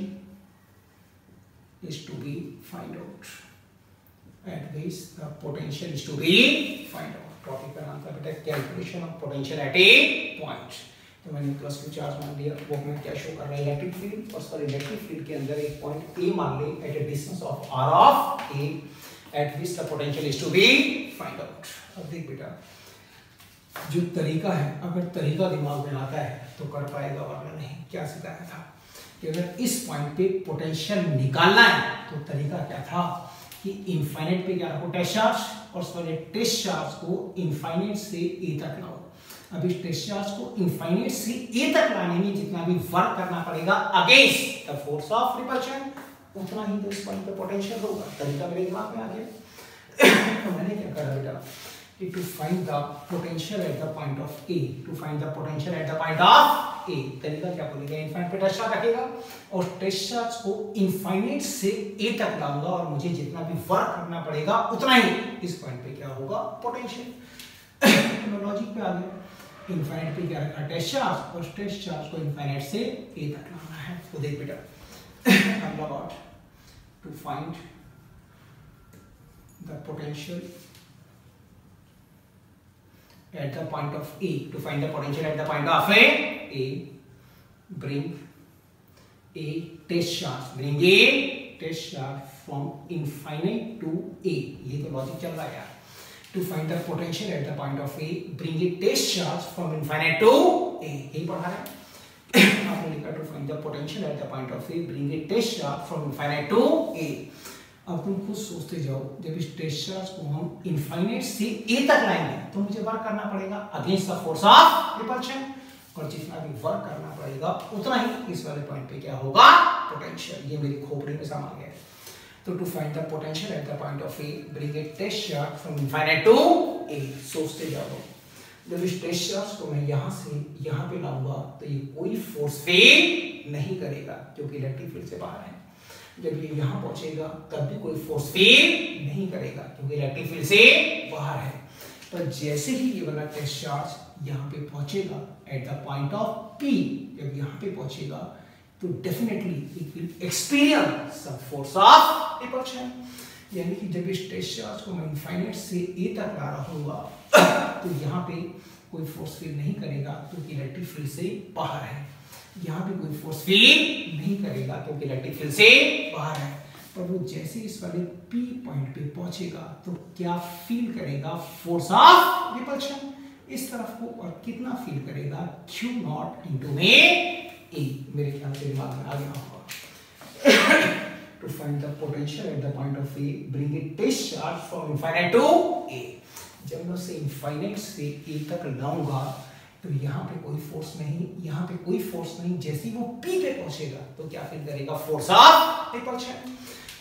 is to be find out, at which the potential is to be find out। Topic का नाम था बेटा calculation of potential at a point. तो मैंने +2 charge मान लिया, वो हमें क्या शो कर रहा है इलेक्ट्रिक फील्ड, और सर इलेक्ट्रिक फील्ड के अंदर एक पॉइंट ए मान ले at a distance of r of a at which the potential is to be find out। अब देख बेटा जो तरीका है, अगर तरीका दिमाग में आता है तो कर पाएगा, वरना नहीं। क्या सिखाया था कि अगर इस पॉइंट पे पोटेंशियल निकालना है तो तरीका क्या था कि इनफाइनाइट पे क्या रखो टेस्ट चार्ज, और सॉरी टेस्ट चार्ज को इनफाइनाइट से ए तक लाओ। अब इस टेस्ट चार्ज को इनफाइनाइट से ए तक लाने में जितना भी वर्क करना पड़ेगा against the force of repulsion, उतना ही तो इस पॉइंट पे पोटेंशियल होगा। तरीका मेरे दिमाग में आ गया। तो मैंने क्या करा बेटा कि to find the potential at the point of A, to find the potential at the point of A, तरीका क्या बोलेगा इनफाइनाइट पे टेस्ट चार्ज रखेगा, और टेस्ट चार्ज को इनफाइनाइट से ए तक लाऊंगा, और मुझे जितना भी वर्क करना पड़ेगा उतना ही इस पॉइंट पे क्या होगा पोटेंशियल। लॉजिक पे आ गया, इनफाइनाइट पे क्या रखा टेस्ट चार्ज, और टेस्ट चार्ज को इनफाइनाइट से ए तक लाना है। तो देख बेटा about to find the potential at the point of A, to find the potential at the point of A, bring a test charge, bring a test charge from infinite to A। ये तो logic चल रहा है यार। To find the potential at the point of A, bring a test charge from infinite to A, यही पढ़ा है। आपने लिखा to find the potential at the point of A, bring a test charge from infinite to A. अब तुम खुद सोचते जाओ, जब इस टेस्ट चार्ज को हम इनफाइनाइट से ए तक लाएंगे तो मुझे वर्क करना पड़ेगा against the force of repulsion, और जितना भी वर्क करना पड़ेगा उतना ही इस वाले पॉइंट पे क्या होगा पोटेंशियल। ये मेरी खोपड़ी में समा गया है। तो to find the potential at the point of A, bring a test charge from infinite to A. सोचते जाओ, जब इस टेस्ट चार्ज को मैं यहाँ से यहाँ पे लाऊंगा तो ये कोई फोर्स फील नहीं करेगा क्योंकि इलेक्ट्रिक फील्ड से बाहर है। जब ये यहाँ पहुंचेगा तब भी कोई फोर्स फील नहीं करेगा क्योंकि इलेक्ट्रिक फील्ड से बाहर है। पर जैसे ही ये वाला टेस्ट चार्ज यहाँ पे पहुंचेगा at the point of P, जब यहाँ पे पहुंचेगा तो definitely it will experience some force of repulsion. यानी कि जब इस टेस्ट चार्ज को मैं इनफाइनाइट से ए तक ला रहा हूँ तो यहाँ पे कोई फोर्स फील नहीं करेगा क्योंकि इलेक्ट्रिक फील्ड से बाहर है। यहाँ पे कोई फोर्स फील नहीं करेगा क्योंकि इलेक्ट्रिक फील्ड से बाहर है। पर वो जैसे इस वाले पी पॉइंट पे पहुंचेगा तो क्या फील करेगा फोर्स ऑफ रिपल्शन इस तरफ को, और कितना फील करेगा क्यू नॉट इंटू में ए। मेरे ख्याल से दिमाग में आ गया होगा। To find the potential at the point of A, bring a test charge from infinite to A। जब मैं उसे infinite से A तक लाऊंगा तो यहाँ पे कोई फोर्स नहीं, यहाँ पे कोई फोर्स नहीं। जैसे ही वो P पे पहुंचेगा तो क्या फील करेगा फोर्स ऑफ रिपल्शन।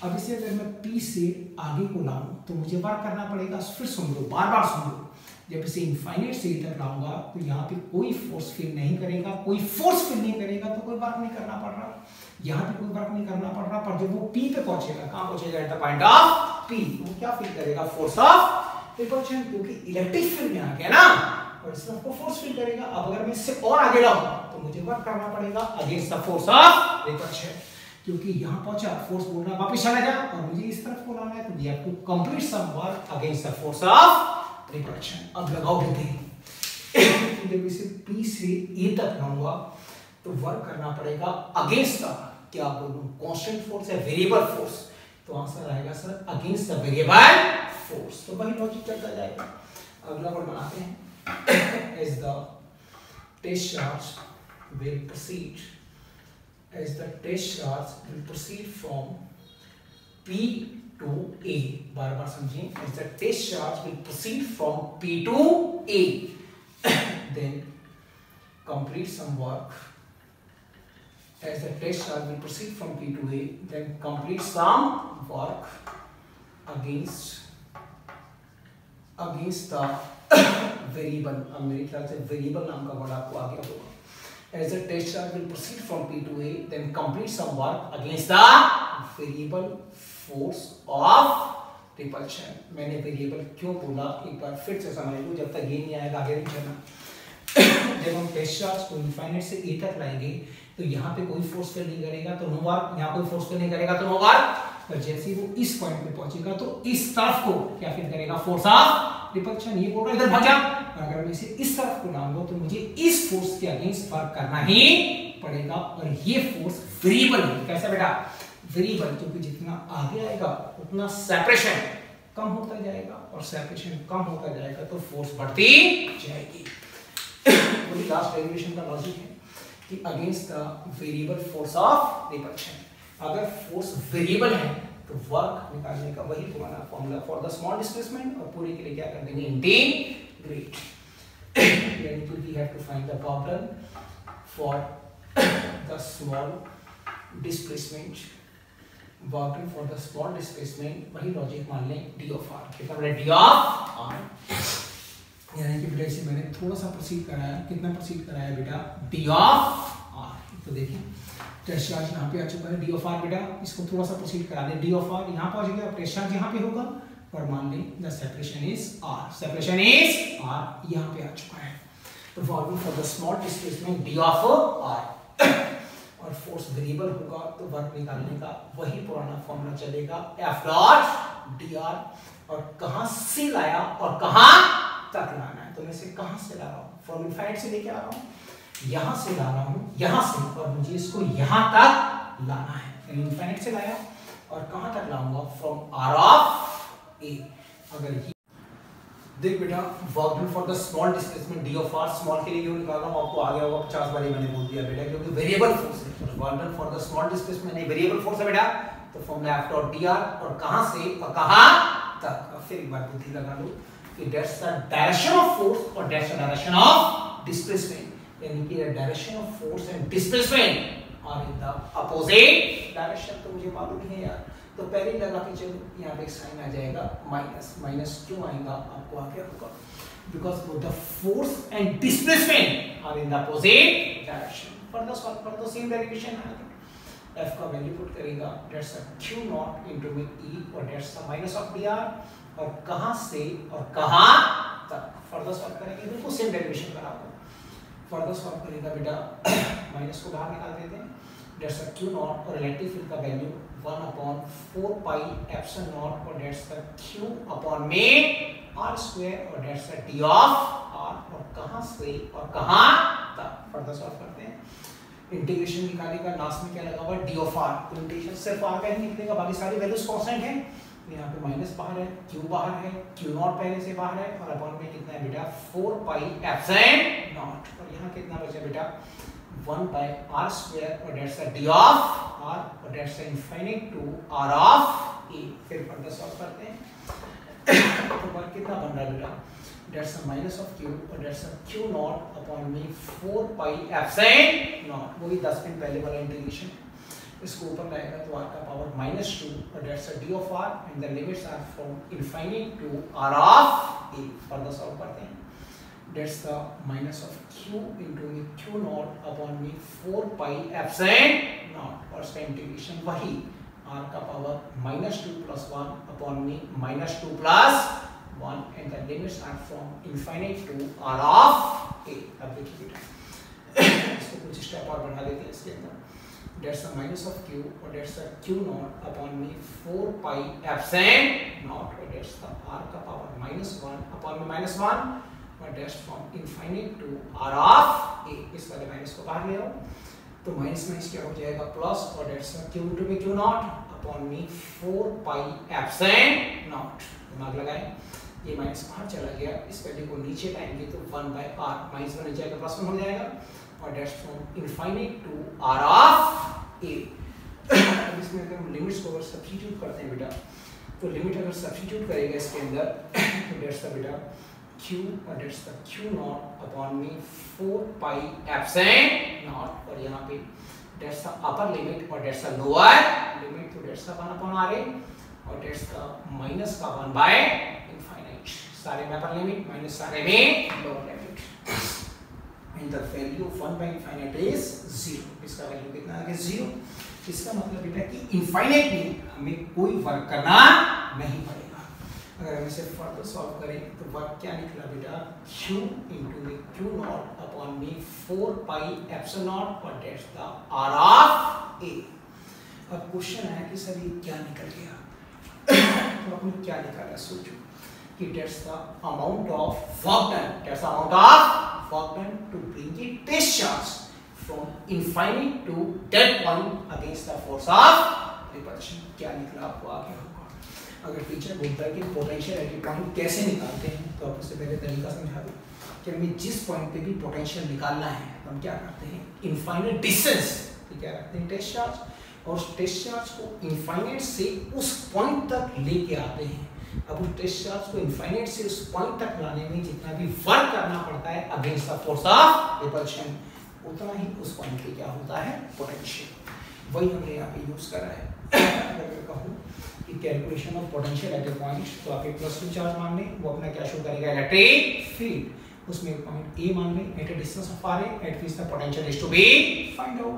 अब इसे अगर मैं P से आगे को लाऊं तो मुझे वर्क करना पड़ेगा। फिर सुन लो, बार बार सुन लो, जब इसे इनफाइनाइट से इधर लाऊंगा तो यहाँ पे कोई फोर्स फील नहीं करेगा, कोई फोर्स फील नहीं करेगा, तो कोई वर्क नहीं करना पड़ रहा, यहाँ पे कोई वर्क नहीं करना पड़ रहा। पर जब वो P पे पहुंचेगा, कहाँ पहुंचेगा, at the point of P, वो क्या फील करेगा, फोर्स ऑफ रिपल्शन, क्योंकि इलेक्ट्रिक फील्ड में आ गया ना, और इसमें आपको फोर्स फील करेगा। अब अगर मैं इससे और आगे लाऊंगा तो मुझे वर्क करना पड़ेगा against the force of repulsion, क्योंकि यहाँ पहुंचा, फोर्स बोलना वापस चला जा और मुझे इस तरफ को लाना है, तो we have to complete some work against the force of repulsion. अब लगाओ विधि, जब इसे P से A तक लाऊंगा तो वर्क करना पड़ेगा अगेंस्ट द, क्या बोलूं, कांस्टेंट फोर्स या वेरिएबल फोर्स, तो आंसर आएगा sir against the variable force. तो वही लॉजिक चलता जाएगा। अगला वर्ड बनाते हैं, as the test charge will proceed, as the test charge will proceed from P to A, बार बार समझिए, as the test charge will proceed from P to A, then complete some work, as the test charge will proceed from P to A, then complete some work against the variable, अब मेरे ख्याल से variable नाम का word आपको आ गया होगा। As the test charge will proceed from P to A, then complete some work against the variable force of repulsion। मैंने वेरिएबल क्यों बोला, एक बार फिर से समझ लो, जब तक ये नहीं आएगा आगे नहीं चलना। जब हम टेस्ट चार्ज को इनफाइनाइट से A तक लाएंगे तो यहाँ पे कोई फोर्स फील नहीं करेगा तो नो वर्क, यहाँ कोई फोर्स फील नहीं करेगा तो नो वर्क, पर जैसे ही वो इस पॉइंट पे पहुंचेगा तो इस तरफ को क्या फील करेगा, फोर्स ऑफ रिपल्शन। ये बोल रहा है इधर भाग जा, अगर मैं इसे इस तरफ को लाऊंगा तो मुझे इस फोर्स के अगेंस्ट वर्क करना ही पड़ेगा, और ये फोर्स वेरिएबल है। कैसा बेटा, वेरिएबल, क्योंकि जितना आगे आएगा उतना सेपरेशन कम होता जाएगा, और सेपरेशन कम होता जाएगा तो फोर्स बढ़ती जाएगी। वही लास्ट डेरिवेशन का लॉजिक है कि against the variable force of repulsion. अगर फोर्स वेरिएबल है तो वर्क निकालने का वही पुराना formula for the small displacement, और पूरे के लिए क्या कर देंगे, इंटीग्रेट, यानी कि we have to find the problem for the small displacement, work done for the small displacement, वही लॉजिक मान लें डी ऑफ आर, कितना बड़ा डी ऑफ आर, यानी कि बेटा इसे मैंने थोड़ा सा प्रोसीड कराया, कितना प्रोसीड कराया बेटा, डी ऑफ आर। तो देखिए टेस्ट चार्ज यहाँ पे आ चुका है, डी ऑफ आर बेटा, इसको थोड़ा सा प्रोसीड करा दे, डी ऑफ आर यहाँ पहुंच गया, टेस्ट चार्ज यहाँ पे होगा, और मान लें the separation is r, separation is r यहाँ पे आ चुका है। तो volume for the small displacement d of r, और फोर्स वेरिएबल होगा तो वर्क निकालने का वही पुराना फॉर्मूला चलेगा, एफ डॉट डी आर, और कहाँ से लाया और कहाँ तक लाना है, तो मैं इसे कहाँ से ला रहा हूँ, फ्रॉम इनफाइनाइट से लेके आ रहा हूँ, यहाँ से ला रहा हूँ, यहाँ से, और मुझे इसको यहाँ तक लाना है, इनफाइनाइट से लाया और कहाँ तक लाऊंगा, फ्रॉम आर ऑफ ए। अगर देख बेटा, work done for the small displacement d of r, small के लिए क्यों निकाल रहा हूँ आपको आ गया होगा 50 बार मैंने बोल दिया बेटा, क्योंकि वेरिएबल फोर्स है, work done for the small displacement नहीं वेरिएबल फोर्स है बेटा, तो formula F dot D R, और कहाँ से और कहाँ तक। फिर एक बार बुद्धि लगा लो कि that's the direction of force और that's the direction of displacement, यानी कि direction of force and displacement are in the opposite direction. तो मुझे मालूम ही है यार, तो पहले ही लगा के चलो, यहाँ पे साइन आ जाएगा माइनस, माइनस क्यों आएगा आपको आगे होगा, because the force and displacement are in the opposite direction. For the same derivation F का वैल्यू पुट करेगा, that's a q naught into में e, और that's the minus of dr, और कहां से और कहां तक फर्दर सॉल्व करेंगे, बिल्कुल सेम डेरिवेशन बराबर। फर्दर सॉल्व करेगा बेटा, माइनस को बाहर निकाल देते हैं, दैट्स द q नॉट, और इलेक्ट्रिक फील्ड का वैल्यू 1/4 पाई एप्सिलॉन नॉट, और दैट्स द q अपॉन में r स्क्वायर, और that's the d of r, और कहां से और कहां तक फर्दर सॉल्व करते हैं। इंटीग्रेशन निकालेगा, लास्ट में क्या लगा हुआ है, डी ऑफ आर, तो इंटीग्रेशन सिर्फ आर का ही निकलेगा, बाकी सारी वैल्यूज कांस्टेंट है। यहाँ पे माइनस बाहर है, q बाहर है, q नॉट पहले से बाहर है, और अपॉन में कितना है बेटा 4 पाई एप्सिलॉन नॉट, और यहाँ कितना बचा बेटा 1 बाय r स्क्वायर, और that's the d of r, और that's the infinite to r of a। फिर फर्दर सॉल्व करते हैं, तो वर्क कितना बन रहा है बेटा, that's a minus of q, और that's a q naught upon में 4 पाई एप्सिलॉन नॉट, वो भी 10 मिनट पहले वाला इंटीग्रेशन। इसको ऊपर लाएगा तो r का पावर -2 और that's a d of r and the limits are from infinite to r of a। Further solve करते हैं। That's the minus of q into में q नॉट अपॉन में 4 पाई एप्सिलॉन नॉट और इसका integration वही r का power -2 + 1 upon में -2 + 1 and the limits are from infinite to r of a। अब देखिए बेटा इसको कुछ स्टेप और बढ़ा देते हैं इसके अंदर। That's the minus of q और that's the q naught upon में 4 पाई एप्सिलॉन नॉट और दैट्स द r का पावर -1 अपॉन में -1 और that's from infinite to r of a। इस वाले माइनस को बाहर ले आओ तो माइनस माइनस क्या हो जाएगा प्लस और दैट्स q इनटू में q नॉट अपॉन में 4 पाई एप्सिलॉन नॉट। दिमाग लगाएं, ये माइनस बाहर चला गया, इस वैल्यू को नीचे लाएंगे तो 1/r माइनस बन जाएगा प्लस 1 हो जाएगा और that's from infinite to r of a। अब इसमें अगर हम लिमिट्स को अगर सब्स्टिट्यूट करते हैं बेटा तो लिमिट अगर सब्स्टिट्यूट करेगा इसके अंदर तो दैट्स द बेटा q और that's the q naught upon में 4 पाई एप्सिलॉन नॉट और यहाँ पे दैट्स द अपर लिमिट और दैट्स द लोअर लिमिट तो दैट्स द 1/r और दैट्स द माइनस का 1/इनफाइनाइट। सारे में अपर लिमिट माइनस सारे में lower limit and the value of 1/इनफाइनाइट इज 0। इसका वैल्यू कितना आ गया 0। इसका मतलब बेटा कि इनफाइनाइट में हमें कोई वर्क करना नहीं पड़ेगा। अगर हम इसे फर्दर सॉल्व करें तो वर्क क्या निकला बेटा q इनटू में q नॉट अपॉन में 4 पाई एप्सिलॉन नॉट और that's the r of a। अब क्वेश्चन है कि सर ये क्या निकल गया तो आपने क्या निकाला सोचो कि that's the amount of work done, that's the amount of work done to bring it test charge from infinite to that point against the force of repulsion. क्या निकला आपको आगे होगा। अगर टीचर बोलता है कि पोटेंशियल एट ए पॉइंट कैसे निकालते हैं तो आप उससे पहले तरीका समझा दो कि हमें जिस पॉइंट पे भी पोटेंशियल निकालना है तो हम क्या करते हैं इनफाइनाइट डिस्टेंस पे क्या रखते हैं टेस्ट चार्ज और टेस्ट चार्ज को इनफाइनाइट से उस पॉइंट तक लेके आते हैं। अब उस टेस्ट चार्ज को इनफाइनाइट से उस पॉइंट तक लाने में जितना भी वर्क करना पड़ता है against the force of repulsion उतना ही उस पॉइंट पे क्या होता है पोटेंशियल। वही हमने यहाँ पे यूज करा है। अगर मैं कहूँ कि calculation of potential at a point तो आप एक +2 चार्ज मान लें, वो अपना क्या शो करेगा इलेक्ट्रिक फील्ड। उसमें एक पॉइंट ए मान लें at a distance of r at which the potential is to be find out.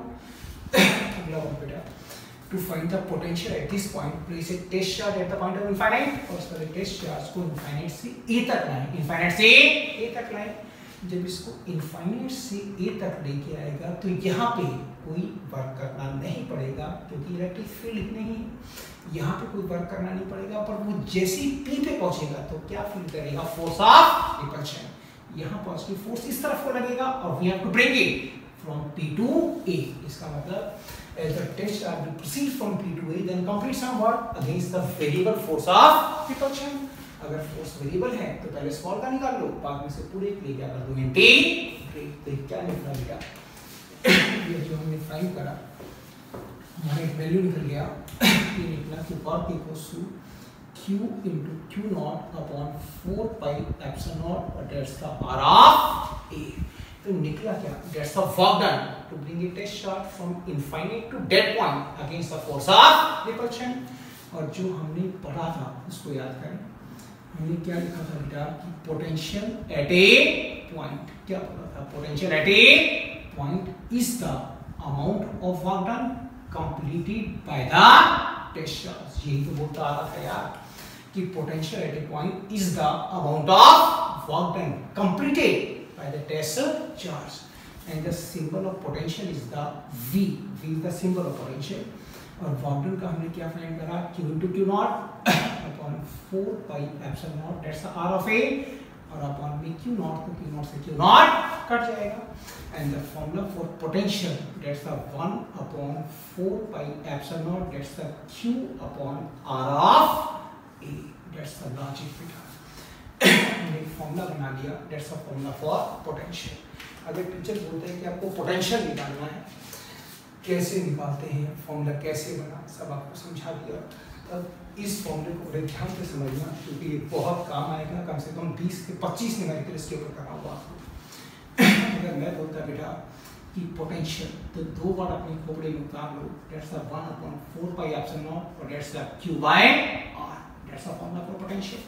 अगला वन बेटा to find the potential at this point place a test charge at the point of infinite और उसका test charge को infinite से a तक लाएं, infinite से a तक लाएं। जब इसको इनफाइनाइट से a तक लेके आएगा तो यहाँ पे कोई वर्क करना नहीं पड़ेगा क्योंकि इलेक्ट्रिक फील्ड इतने ही यहाँ पे कोई वर्क करना नहीं पड़ेगा। पर वो जैसे ही p पे पहुंचेगा तो क्या फील करेगा फोर्स ऑफ रिपल्शन। यहाँ पॉजिटिव फोर्स इस तरफ को लगेगा और we have to bring it from p to a। इसका मतलब as the test charge will proceed from p to a then complete some work against the variable force of repulsion। अगर force variable है तो पहले small का निकाल लो, बाद में से पूरे के लिए क्या कर दो इंटीग्रेट। तो क्या निकला बेटा ये जो हमने फाइंड करा हमारा एक वैल्यू निकल गया ये निकला कि work equals to q into q naught upon 4 pi epsilon naught और that's the r of a। तो निकला क्या that's the work done to bring a test charge from infinite to that point against the force of repulsion. और जो हमने पढ़ा था उसको याद करें, हमने क्या लिखा था बेटा कि पोटेंशियल एट ए पॉइंट, क्या बोला था potential at a point is the amount of work done completed by the test charge. यही तो बोलता आ रहा था यार कि potential at a point is the amount of work done completed by the test charge and the symbol of potential is the v is the symbol of potential। और work done का हमने क्या फाइंड करा q into q naught upon 4 pi epsilon naught that's the r of a और upon में q naught को q naught से q naught cut जाएगा and the formula for potential that's the 1 upon 4 pi epsilon naught that's the q upon r of a। that's the logic बेटा हमने formula बना लिया that's a formula for potential. अगर teacher बोलते हैं कि आपको पोटेंशियल निकालना है कैसे निकालते हैं फॉर्मूला कैसे बना सब आपको समझा दिया। तब इस फॉर्मूले को बड़े ध्यान से समझना क्योंकि ये बहुत काम आएगा। कम से कम 20 से 25 न्यूमेरिकल इसके ऊपर करा हुआ आपको। अगर मैं बोलता बेटा की पोटेंशियल, तो दो वर्ड अपनी खोपड़ी में उतार लो, that's the 1/4 pi epsilon naught और that's the q by r, that's the formula for potential.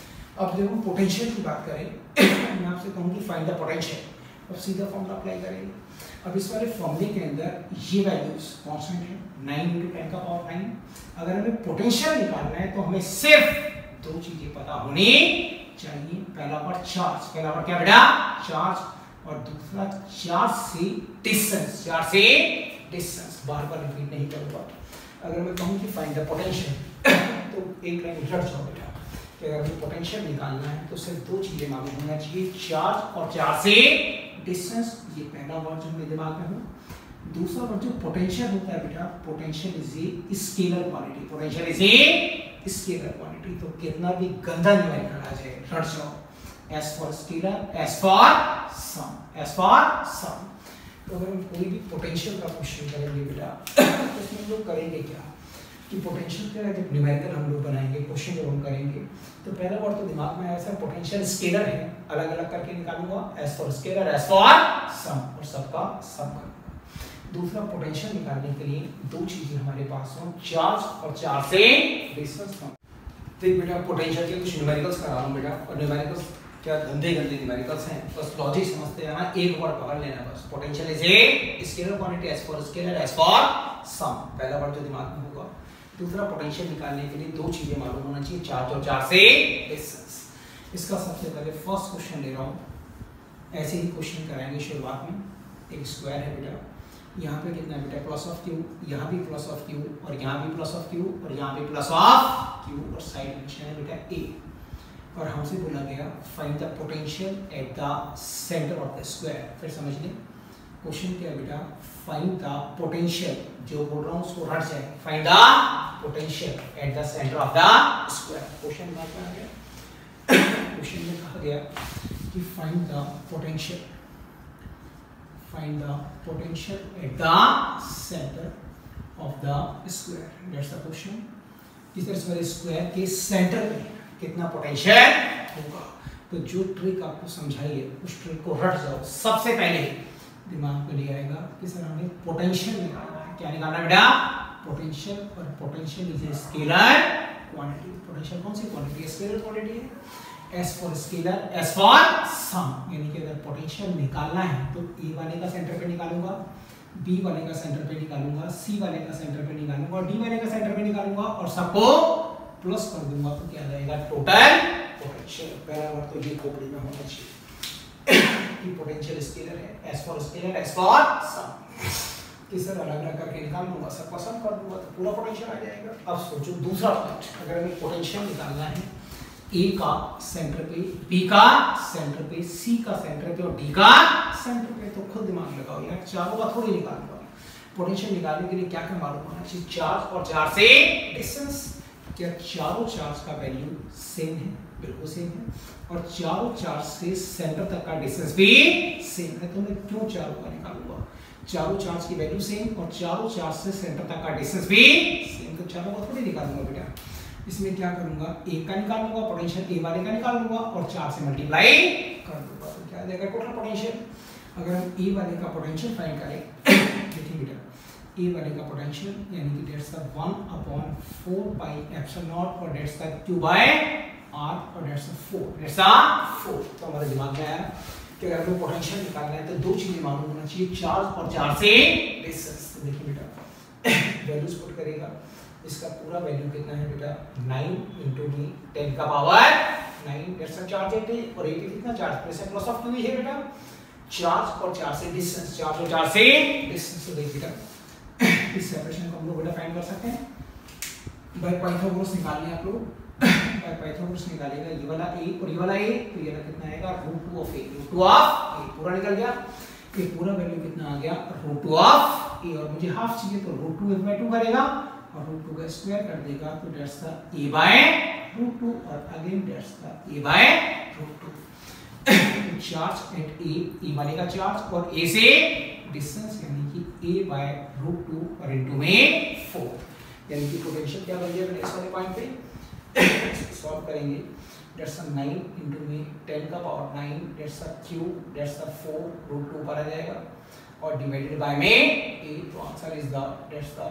अब जब हम पोटेंशियल की बात करें मैं आपसे कहूंगी फाइंड द पोटेंशियल, अब सीधा फॉर्मूला अप्लाई करेंगे। अब इस वाले फॉर्मूले के अंदर ये वैल्यूज कांस्टेंट है 9 × 10 का पावर 9। अगर हमें पोटेंशियल निकालना है तो हमें सिर्फ दो चीजें पता होनी चाहिए, पहला वर्ड चार्ज, पहला वर्ड क्या बेटा चार्ज, और दूसरा चार्ज से डिस्टेंस, चार्ज से डिस्टेंस, बार बार रिपीट नहीं करूंगा। अगर मैं कहूं कि फाइंड द पोटेंशियल तो एक लाइन उलट जाओ बेटा कि अगर हमें पोटेंशियल निकालना है तो सिर्फ दो चीजें मालूम होना चाहिए, चार्ज और चार्ज से डिस्टेंस। ये पहला वर्ड जो मेरे दिमाग में हो। दूसरा वर्ड जो पोटेंशियल होता है बेटा, potential is a scalar quantity, potential is a scalar quantity. तो कितना भी गंदा न्यूमेरिकल आ जाए रट जाओ, S for scalar, S for sum, S for sum। तो अगर हम कोई भी पोटेंशियल का क्वेश्चन करेंगे बेटा तो उसमें हम लोग करेंगे क्या कि पोटेंशियल का जब न्यूमेरिकल हम लोग बनाएंगे, क्वेश्चन जब हम करेंगे तो पहला वर्ड तो दिमाग में आया सर पोटेंशियल स्केलर है, अलग अलग करके निकालूंगा, S for scalar, S for sum, और सबका सम करूंगा। दूसरा पोटेंशियल निकालने के लिए दो चीजें हमारे पास हों, चार्ज और चार्ज से डिस्टेंस। तो बेटा पोटेंशियल के कुछ न्यूमेरिकल्स करा रहा हूं बेटा, और न्यूमेरिकल्स क्या गंदे न्यूमेरिकल्स हैं, बस लॉजिक समझते हैं ना, एक वर्ड पकड़ लेना बस। Potential is a scalar quantity, S for scalar, S for sum, पहला वर्ड जो दिमाग में होगा। दूसरा पोटेंशियल निकालने के लिए दो चीजें मालूम होना चाहिए, चार्ज और चार्ज से डिस्टेंस। इसका सबसे पहले फर्स्ट क्वेश्चन ले रहा हूं, ऐसे ही क्वेश्चन कराएंगे शुरुआत में। एक स्क्वायर है बेटा, यहाँ पे कितना बेटा प्लस ऑफ क्यू, यहाँ भी प्लस ऑफ क्यू, और यहाँ भी प्लस ऑफ क्यू, और यहाँ भी प्लस ऑफ क्यू, और साइड में है बेटा ए। और हमसे बोला गया find the potential at the centre of the square. फिर समझ लें क्वेश्चन क्या है बेटा, फाइंड द पोटेंशियल, जो बोल रहा हूँ उसको रट जाए, find the potential at the centre of the square. Question में क्या आ गया, क्वेश्चन में कहा गया कि find the potential, find the potential at the centre of the square, that's the question. इस तरह से स्क्वायर के सेंटर में कितना पोटेंशियल होगा। तो जो ट्रिक आपको समझाइए उस ट्रिक को रट जाओ। सबसे पहले दिमाग में ले आएगा कि सर हमें पोटेंशियल निकालना है, क्या निकालना है बेटा पोटेंशियल, और potential is a scalar quantity. Potential कौन सी क्वांटिटी है, स्केलर क्वांटिटी है। S for scalar, S for sum, यानी कि अगर पोटेंशियल निकालना है तो ए वाले का सेंटर पे निकालूंगा, बी वाले का सेंटर पे निकालूंगा, सी वाले का सेंटर पे निकालूंगा, और डी वाले का सेंटर पे निकालूंगा, और सबको प्लस कर दूंगा तो क्या आ जाएगा टोटल पोटेंशियल। पहला वर्ड तो ये खोपड़ी में होना चाहिए कि पोटेंशियल स्केलर है, S for scalar, S for sum. कि सर अलग अलग करके निकाल दूंगा, सबका सम कर दूंगा तो पूरा पोटेंशियल आ जाएगा। अब सोचो दूसरा पॉइंट, अगर हमें पोटेंशियल निकालना है ए का सेंटर पे, बी का सेंटर पे, सी का सेंटर पे, और डी का सेंटर पे, तो खुद दिमाग लगाओ यार, चारों का थोड़ी निकालूंगा। पोटेंशियल निकालने के लिए क्या क्या मालूम होना चाहिए, चार्ज और चार्ज से डिस्टेंस। क्या चारों चार्ज का वैल्यू सेम है, बिल्कुल सेम है, और चारों चार्ज से सेंटर तक का डिस्टेंस भी सेम है, तो मैं क्यों चारों का निकालूंगा, चारों चार्ज की वैल्यू सेम और चारों चार्ज से सेंटर तक का डिस्टेंस भी सेम, तो चारों का थोड़ी निकालूंगा बेटा। इसमें क्या करूंगा, ए का निकालूंगा पोटेंशियल, ए वाले का निकालूंगा और 4 से मल्टीप्लाई कर दूंगा, तो क्या आ जाएगा टोटल पोटेंशियल। अगर हम ए वाले का पोटेंशियल फाइंड करें, देखिए बेटा ए वाले का पोटेंशियल यानी कि that's the 1/4 pi epsilon naught, और that's the q by r, और दैट्स द 4, दैट्स द 4। तो हमारे दिमाग में आया कि अगर हमें पोटेंशियल निकालना है तो दो चीजें मालूम होना चाहिए, चार्ज और चार्ज से डिस्टेंस। तो देखिए बेटा वैल्यूज पुट करेगा, इसका पूरा वैल्यू कितना है बेटा 9 × 10 का power 9, that's the charge at A, और ए पे कितना चार्ज प्लस ऑफ q है बेटा, चार्ज और चार्ज से डिस्टेंस, चार्ज और चार्ज से डिस्टेंस। तो देखिए बेटा इस सेपरेशन को हम लोग बेटा फाइंड कर सकते हैं बाय पाइथागोरस निकालने आप लोग, बाय पाइथागोरस निकालेगा ये वाला a और ये वाला a, तो ये कितना आएगा √2 ऑफ a, √2 ऑफ a पूरा निकल गया, ये पूरा वैल्यू कितना आ गया √2 ऑफ a, और मुझे हाफ चाहिए तो √2 करेगा और √2 का स्क्वायर कर देगा, तो दैट्स द a by √2, और again that's the a by √2। Charge at A वाले का चार्ज और a से डिस्टेंस यानी कि a by √2 और इनटू में 4, यानी कि पोटेंशियल क्या बन गया इस वाले पॉइंट पे। सॉल्व करेंगे, दैट्स 9 इनटू में 10 का पावर 9, दैट्स q, दैट्स 4 √2 पर आ जाएगा। और डिवाइडेड बाय में a, तो answer is the that's the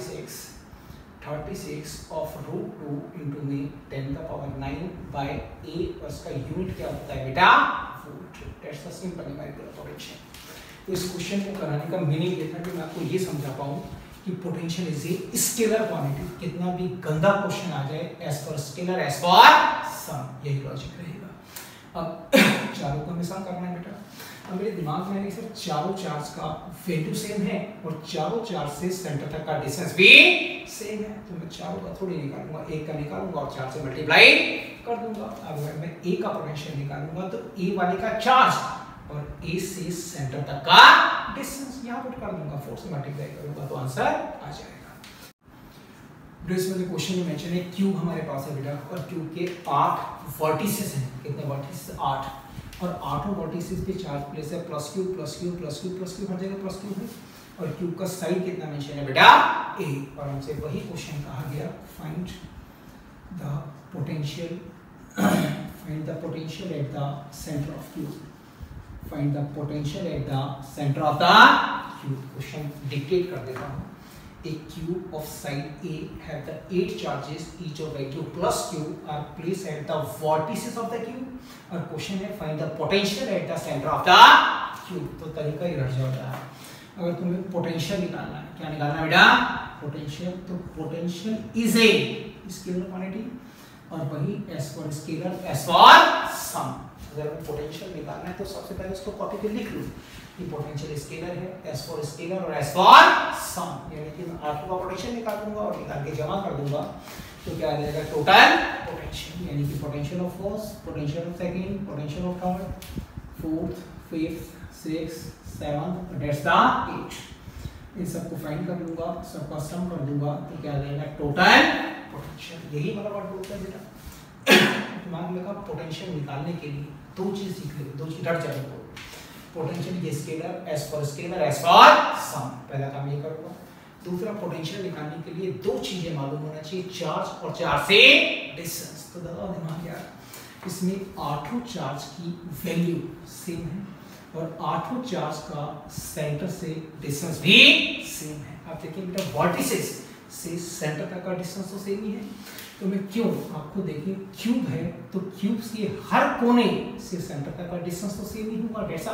36 of √2 into में 10 का पावर 9 बाय a, और इसका यूनिट क्या होता है बेटा volt. That's the simple numerical potential. तो इस क्वेश्चन को कराने का मीनिंग ये था कि मैं आपको ये समझा पाऊँ कि potential is a scalar quantity. कितना भी गंदा क्वेश्चन आ जाए, S for scalar S for sum, यही लॉजिक रहेगा। अब चारों को हमें सम करना है बेटा। अब मेरे दिमाग में है सर चारों चार्ज का वैल्यू सेम है और चारों चार्ज से सेंटर तक का डिस्टेंस भी सेम है, तो मैं चारों का थोड़ी निकालूंगा, एक का निकालूंगा और 4 से मल्टीप्लाई कर दूंगा। अब अगर मैं ए का पोटेंशियल निकालूंगा तो ए वाले का चार्ज और ए से सेंटर तक का डिस्टेंस यहाँ पुट कर दूंगा, 4 से मल्टीप्लाई करूंगा तो आंसर आ जाएगा। इसमें क्वेश्चन में मेंशन है क्यूब हमारे पास है बेटा, और क्यूब के 8 वर्टिसेस हैं। कितने वर्टिसेस? 8, और 8 वर्टिसेस पे चार्ज प्लेस है plus Q plus Q plus Q plus Q, हर जगह प्लस क्यू है। और क्यूब का साइड कितना मेंशन है बेटा? a, और हमसे वही क्वेश्चन कहा गया find the potential, find the potential at the centre of cube, find the potential at the centre of the cube. Question dictate कर देता हूं। A cube of side A have the 8 charges, each of value plus q are placed at the vertices of the cube, और question है find the potential at the center of the cube। तो तरीका ही रह जाता है। अगर तुम्हें potential निकालना है, क्या निकालना है बेटा? पोटेंशियल। तो potential is a scalar quantity, और वही S for scalar S for sum. अगर हमें पोटेंशियल निकालना है तो सबसे पहले उसको कॉपी पे लिख लो कि पोटेंशियल स्केलर है, एस फॉर स्केलर और एस फॉर सम, यानी कि मैं R2 का पोटेंशियल निकाल दूंगा और निकाल के जमा कर दूंगा तो क्या आ जाएगा? टोटल पोटेंशियल, यानी कि potential of first, potential of second, potential of third, fourth, fifth, sixth, seventh, that's the 8। इन सबको फाइंड कर लूंगा, सबका सम कर दूंगा तो क्या आ जाएगा? Total potential. यही वाला वर्ड बोलते हैं बेटा। दिमाग में का पोटेंशियल निकालने के लिए दो चीज सीख ले, दो चीज रट जाएगा। पोटेंशियल ये scalar, S for scalar, S for sum, पहला काम ये करूंगा। दूसरा, पोटेंशियल निकालने के लिए दो चीजें मालूम होना चाहिए, चार्ज और चार्ज से डिस्टेंस। तो दादा दिमाग यार, इसमें 8 चार्ज की वैल्यू सेम है और 8 चार्ज का सेंटर से डिस्टेंस भी सेम है। आप देखिए बेटा, वर्टिसेस से सेंटर तक का डिस्टेंस तो सेम ही है, तो मैं क्यों आपको देखिए क्यूब है तो क्यूब के हर कोने से सेंटर तक का डिस्टेंस तो सेम ही होगा, डेट्स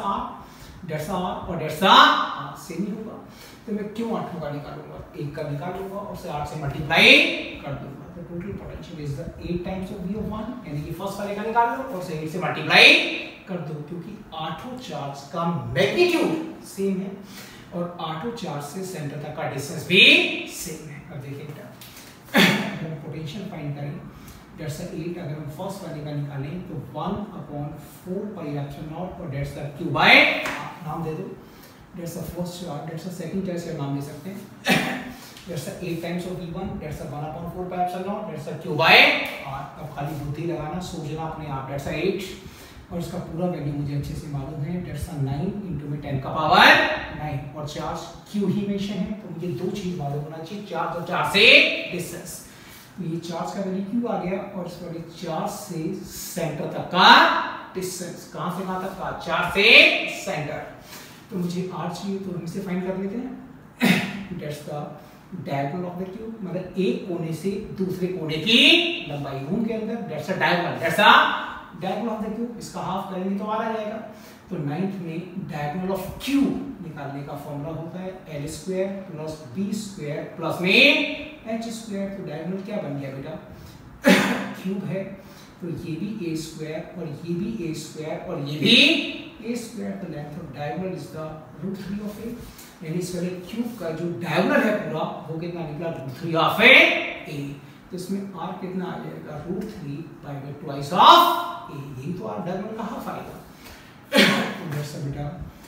आर और डेट्स आर सेम ही होगा। तो मैं क्यों 8 का निकालूंगा, 1 का निकाल लूंगा और उसे 8 से मल्टीप्लाई कर दूंगा। तो total potential is the 8 times of v of 1, यानी कि फर्स्ट वाले का निकाल लो और उसे 8 से मल्टीप्लाई कर दो, क्योंकि 8 चार्ज का मैग्नीट्यूड सेम है और 8 चार्ज से सेंटर तक का डिस्टेंस भी सेम है। अब देखिए बेटा, अगर हम पोटेंशियल फाइंड करें, दैट्स 8, अगर हम फर्स्ट वाले का निकालें तो 1/4 पाई एप्सिलॉन नॉट और दैट्स द q बाय, नाम दे दो, that's the first charge, that's the second charge का नाम दे सकते हैं, that's the 8 times of v1, that's the 1/4 pi epsilon naught, that's the q by r। अब खाली बुद्धि लगाना, सोचना अपने आप, दैट्स द 8 और इसका पूरा वैल्यू मुझे अच्छे से मालूम है, दैट्स द 9 into में 10 का पावर 9 और चार्ज q ही मेंशन है, तो मुझे दो चीज मालूम होना चाहिए, चार्ज और चार्ज से डिस्टेंस। तो ये चार्ज का वैल्यू q आ गया और इस वाले चार्ज से सेंटर तक का डिस्टेंस, कहां से कहां तक का? चार्ज से सेंटर। तो मुझे r चाहिए, तो हम इसे फाइंड कर लेते हैं। That's the diagonal of the cube, मतलब एक कोने से दूसरे कोने की लंबाई, रूम के अंदर that's the diagonal, that's the diagonal of the cube. इसका हाफ करेंगे तो आ जाएगा। तो 9th में डायगोनल ऑफ क्यूब निकालने का फॉर्मूला होता है l square plus b square plus में h स्क्वायर। तो डायगोनल क्या बन गया बेटा? क्यूब है तो ये भी a स्क्वायर और ये भी a स्क्वायर और ये भी a स्क्वायर। तो length of diagonal is the √3 of a, यानी इस वाले क्यूब का जो डायगोनल है पूरा वो कितना निकला? √3 ऑफ a। तो इसमें r कितना आ जाएगा? √3 बाय ट्वाइस ऑफ a, यही तो r डायगोनल का हाफ आएगा। तो दैट्स बेटा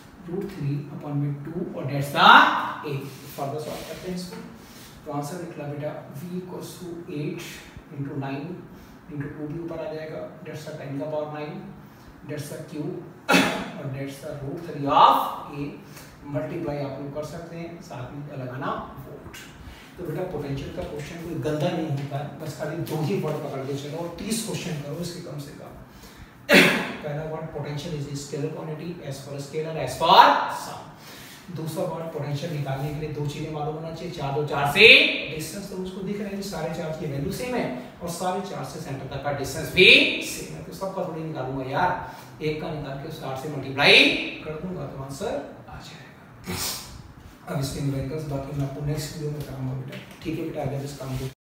√3/2 और that's the a। Further solve करते हैं इसको, तो आंसर निकला बेटा v = 8 × 9 × 2 भी ऊपर आ जाएगा, दैट्स द 10 का पावर 9, दैट्स द q और that's the √3 of a। Multiply आप लोग कर सकते हैं, साथ में लगाना वोल्ट। तो बेटा पोटेंशियल का क्वेश्चन कोई गंदा नहीं होता है, बस खाली दो ही वर्ड पकड़ के चलो और 30 क्वेश्चन करो इसके कम से कम। पहला word potential is scalar quantity, S for scalar, S for sum. दूसरा पार्ट पोटेंशियल निकालने के लिए दो चीजें मालूम होना चाहिए, चार दो चार से डिस्टेंस तो मुझको दिख रहा है सारे चार्ज की वैल्यू सेम है और सारे चार्ज से सेंटर तक का डिस्टेंस भी सेम है, तो सबका थोड़ी निकालूंगा यार, एक का निकाल के 60 से मल्टीप्लाई कर दूंगा तो आंसर आ जाएगा। अब इसके न्यूमेरिकल्स बाकी मैं आपको नेक्स्ट वीडियो में कराऊंगा बेटा, ठीक है बेटा, अगर इस काम को